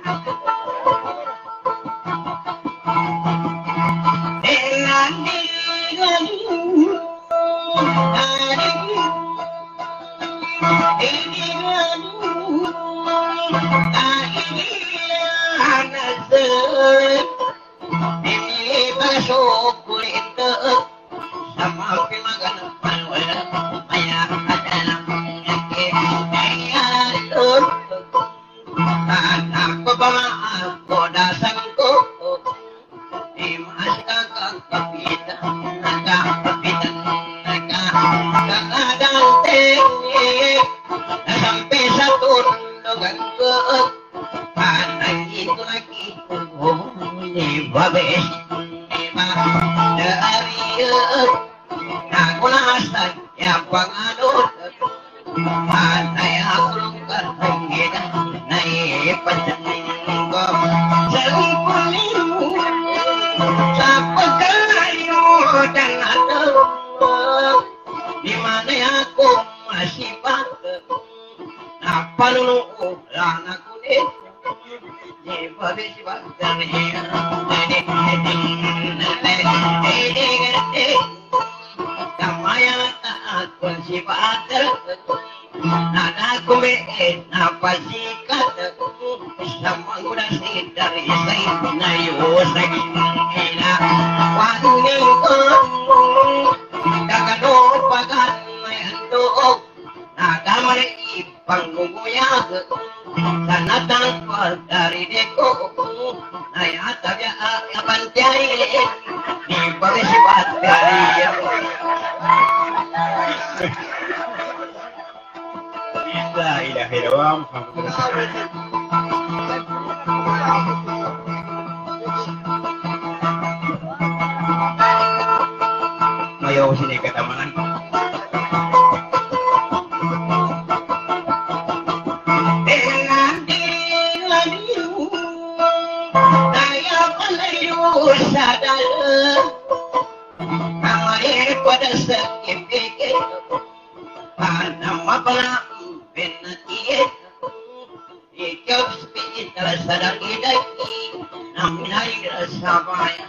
Masuk kulit sama pimagan wala maya adalah aku bawa aku dasangku dimas kakak kapita kadang tinggi sampai satu dengan ke anak itu lagi ini babes dari aku nasan yang pengadut pantai aku lungkar kita naik penjengko selimpunimu sampai kayu dan ada di mana aku masih pakai apa dulu anakku deh babes bakal kamaya aku sifat anakku apa sikat sama udah dari saya nayo lagi waktu minggu kakak lupa kan untuk naga pangguya karena tanpa dari deku ayat aja akan cari di bawah sifat dari La ilaha illallah. Mayo sini ketamanan. Pada sekipik nama pala benati ikap spiritual sadar idaki naminai rasabaya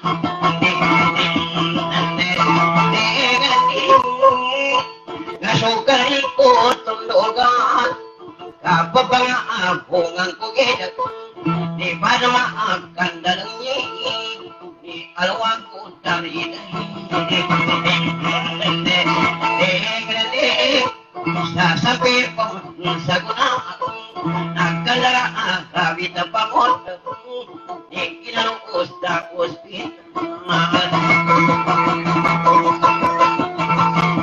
ngasukari ko tundogan kapabang abungan ko gedak di pada maafkan dalangnya di alwang ko dari sampai sa guna nagkala kabita pamot ikinalungkos tapos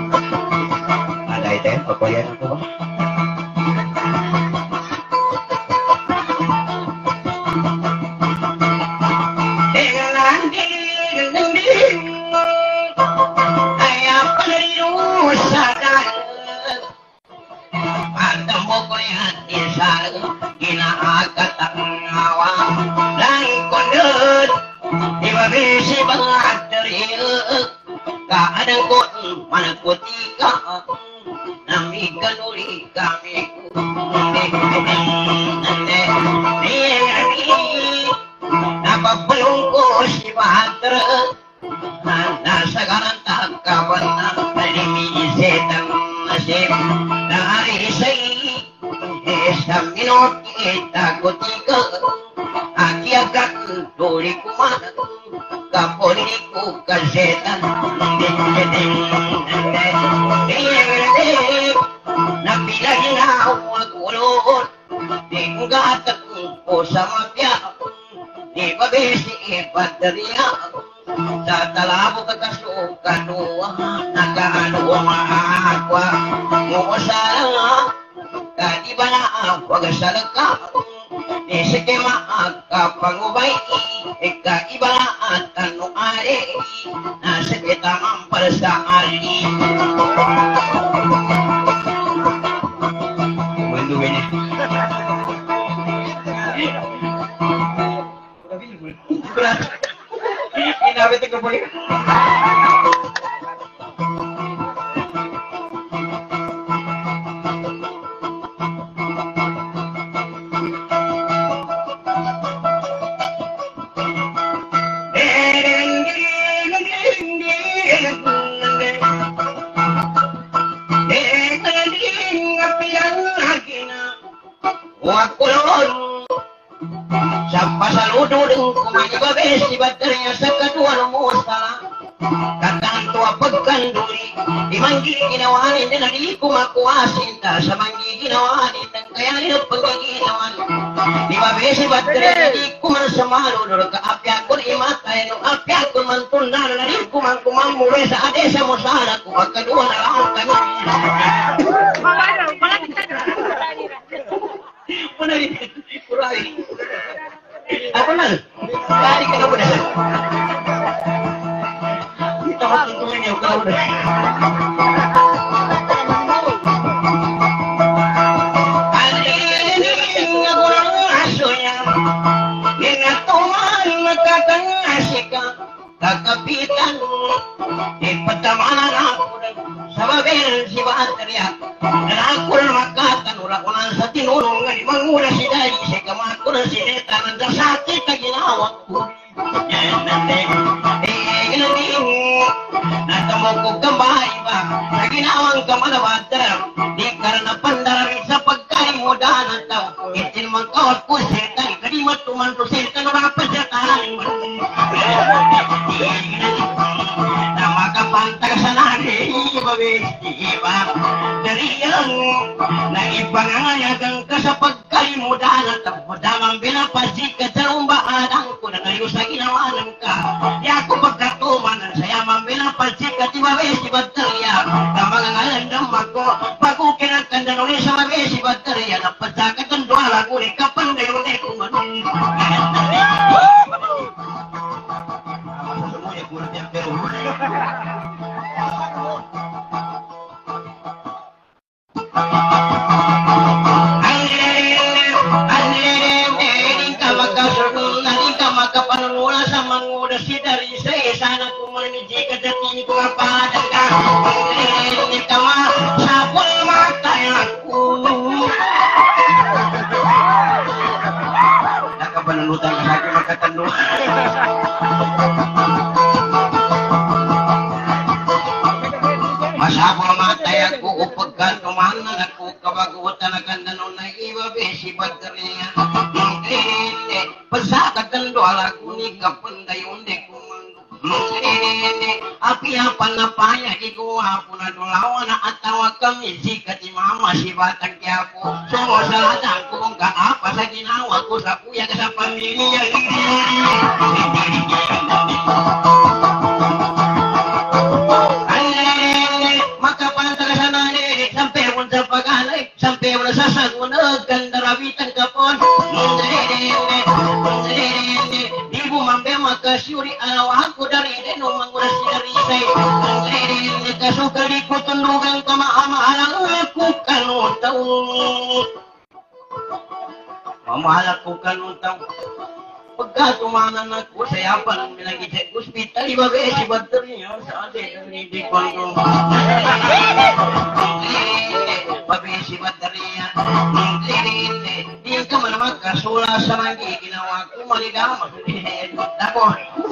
sare ginaagat ang awang lang kondod ibabisi bangateril kaadang ko manakutika nami kanuli kami napapulong ko si Batra nasa garantang kawan na palimisetang nasib dari say sa minot kita kutika aki agak duri kuman kapoli ku kasetan napilagi na wakulot tinggatak ko sa mapya di babesi ipadaria sa talabo kakasukan doa nagaano maakwa mo sala kadiba na wag salaka di sikema kapangubay ikaiba na at ano are nasa kita mampal sa ali manduin Inabi ko po yun. Pasaludulong kumagibabes si Baterya sa kadua ng musala katang tua pagkanduli di manggi ginawanin din na di kumakuasin ta sa manggi ginawanin ng kayanin ng pagkaginawan di babes si Baterya di kuman sa malulur ka apyakon imatay no apyakon man tundan na di kumang muli sa ade sa musala kung agkadua na lang kami Purai. Apa lang? Lari ka na po na siya. Kita matutulong niyo ka na. Alilin ako ng aso niya. Inatuman magkakangasik ka. Kakapitan. Ipatamanan ako sa babel si Baterya. Nakakul makatan ula-ulan sa tinulong nga di mangura si Dari si kamakura si Neta nanda sakit na ginawang ko ginaning natamukog kambay ba sa ginawang kamalawatan di karena pandaramit sa pagkalimudanan tao itin mangkawat ko setan kadimat tumanto setan rapat setan na makapantag sa nari iba dari yang naipangangayagang ka sa pagkalimudanan tapos damang binapasik ka sa lumbaan ko na ngayon sa ginawanan ka di ako pagkatumanan saya mambinapasik ka di babes si Baterya na mga ngalandang mako pagkukinakan na nuli sa babes si Baterya na pasakat ang duwala ko ni kapanday mo na kumanon semuanya kurang yang peru makapanunula sa manguda si Dari sa sana kumaniji ka dating ko apadan ka ni kama sa mata aku nakapanunutan ka sa makatando masabol matay ako upagkan kumanan ako kabagutan na ganda nung naibabe si Baterya pasakat ang dola kuni kapanday unde kumando api apa napaya ikuha po na dolawa na atawa kami sikat si mama si batang kiapo sumusalatan ko kung kaapa sa ginawa ko sa kuya ka sa pamilya makapantag sa nani sampai mo sa pag-alay sampai mo sa sagunag kandarabitan ka po ibu mambe makasyuri alawa aku dari deno mangurasi dari saya kasukali ko tundugan kama ama alang aku kanu tahu Pamalakukan utang. Pagkatumanan ako sa yapan, minagitay hospital, ibagay si baterya sa atin, hindi ko ano. Babi si baterya, di ka man magkasula sa mga ginawa ko, maligama. Ako.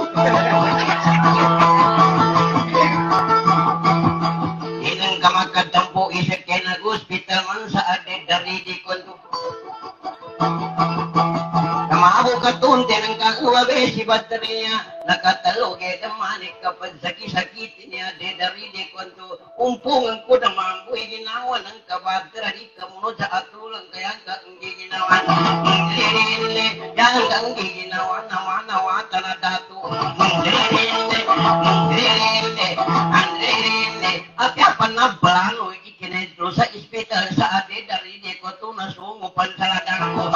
Inang ka magkatampo, isip kayo nag-hospital man sa atin, dari di ko ito. Kamabo katunte ng kakawabe si baterya nakatalog manik kapag sakit-sakit niya dari di kwanto umpungan ko na mamboy ginawa ng kabatera di kamunod sa atulang kaya kang ginawa yan kang ginawa nawa na dato at yapan na plano ikinedro sa ospital sa ate dari di kwanto nasungupan sa ladang ko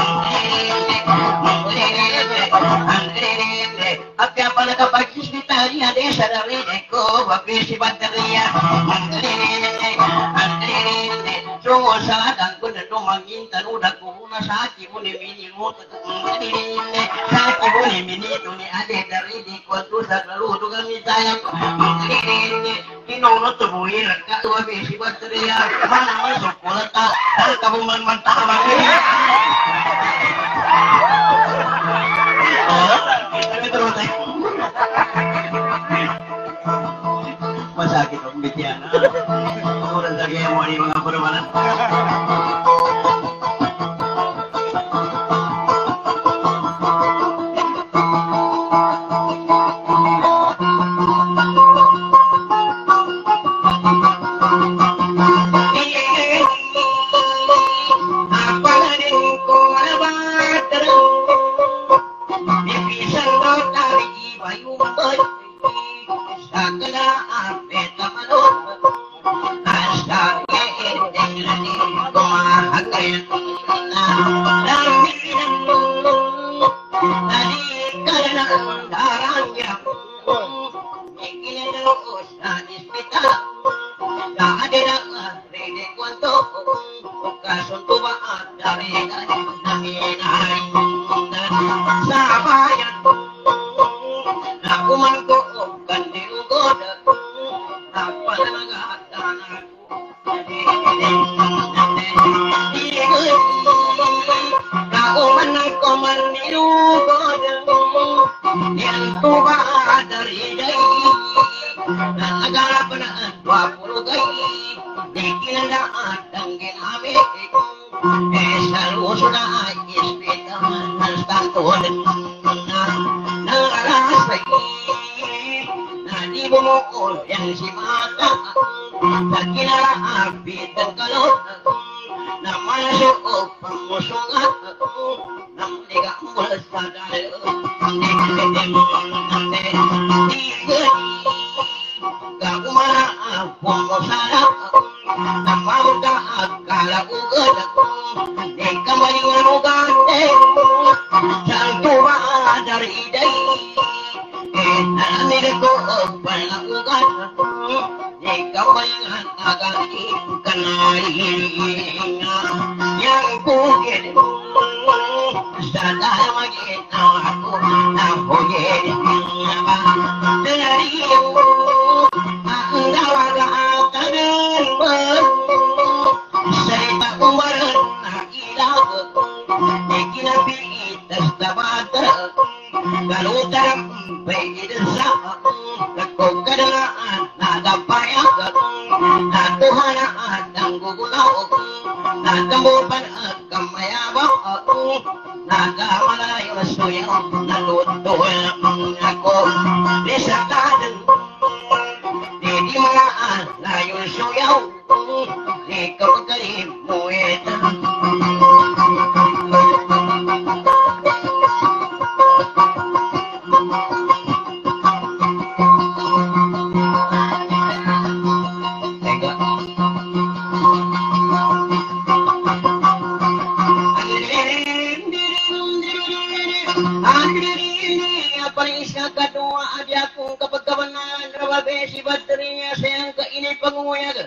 at kaya pala kapag hospital niya de sa daride ko babi si baterya sungo sa ladang ko na dumangin tanuda ko na sa aki mo ni minimo sa aki mo ni minito ni ade daride ko to sa kaludo kami tayo kinunod to buhiran ka babi si baterya mana masuk kulata ang kabuman mantamang masakit ang bitiyan. Murang lagi ang mga purmanan.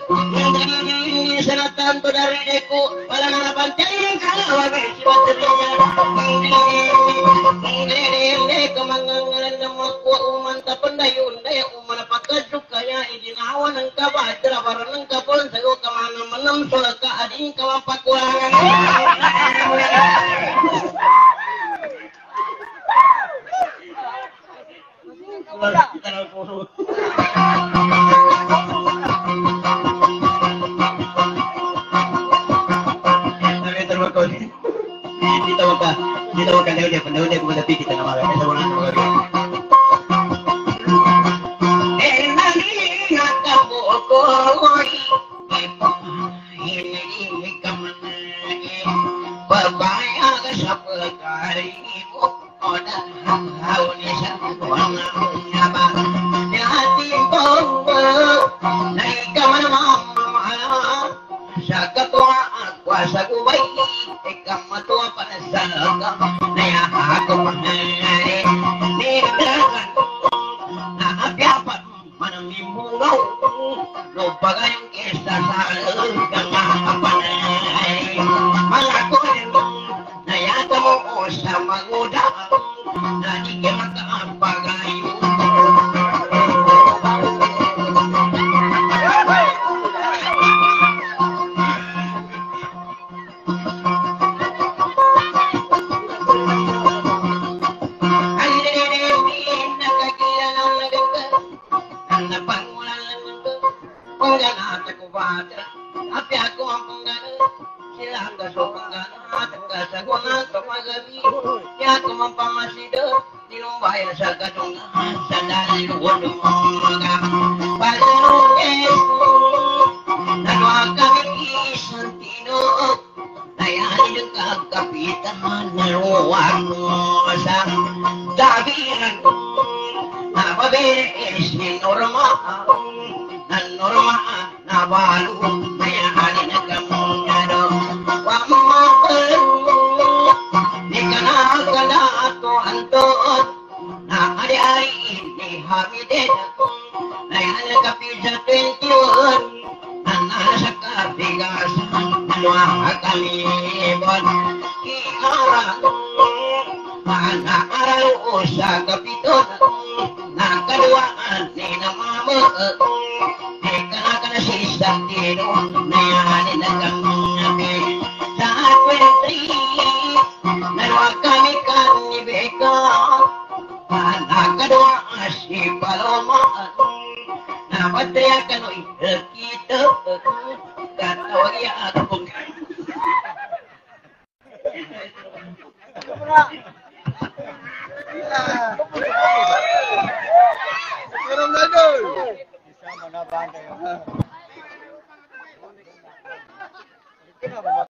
Sanatan to dari deku, wala na napantayin ka, wala si baterya. unday-unday umana pakaduk kaya iginawa ng kabadra para ng kapol sago kamana manam sulaka ading kamapakulangan. Kita na puro. Sabi terus kau ni. Dito ka dia pandai ko mati kita na mga sa mga mga. Nani nakabukoy ini kamana babaya ka sa pagkari mo oda hauni sa wana nyaba yati ko nai kamana mama sa katwa kuasa kubay ikamatua panasalaga naya ako manay niragan na apiapat manamimungaw lupa kayong kesa sa kamapanay mga kunin nayata mo o sa maguda na di ka makaapagayo. Api aku mampungan sila hangga sopangan hangga sagunan pamagabi ya aku mampamasido dinumbaya sa kadunga sa dali luwado mga palunong esko nalwa kami isantino dayani ng kagkapitan naluwag mo sa dabiran napabiris ni norma na balu maya hari na kamungado wamangkel ni kana kana ato antot na hari ini hamide na yan kapija 21 nana sa kapigas nalwa kami bon iarang mana aral usa kapiton na kaduaan ni namamo kana sisang tino nayani na kami sa kwentri nalwa kami kanibeka nakadwa si Paloma na patriya kano'y kita katawag ya atong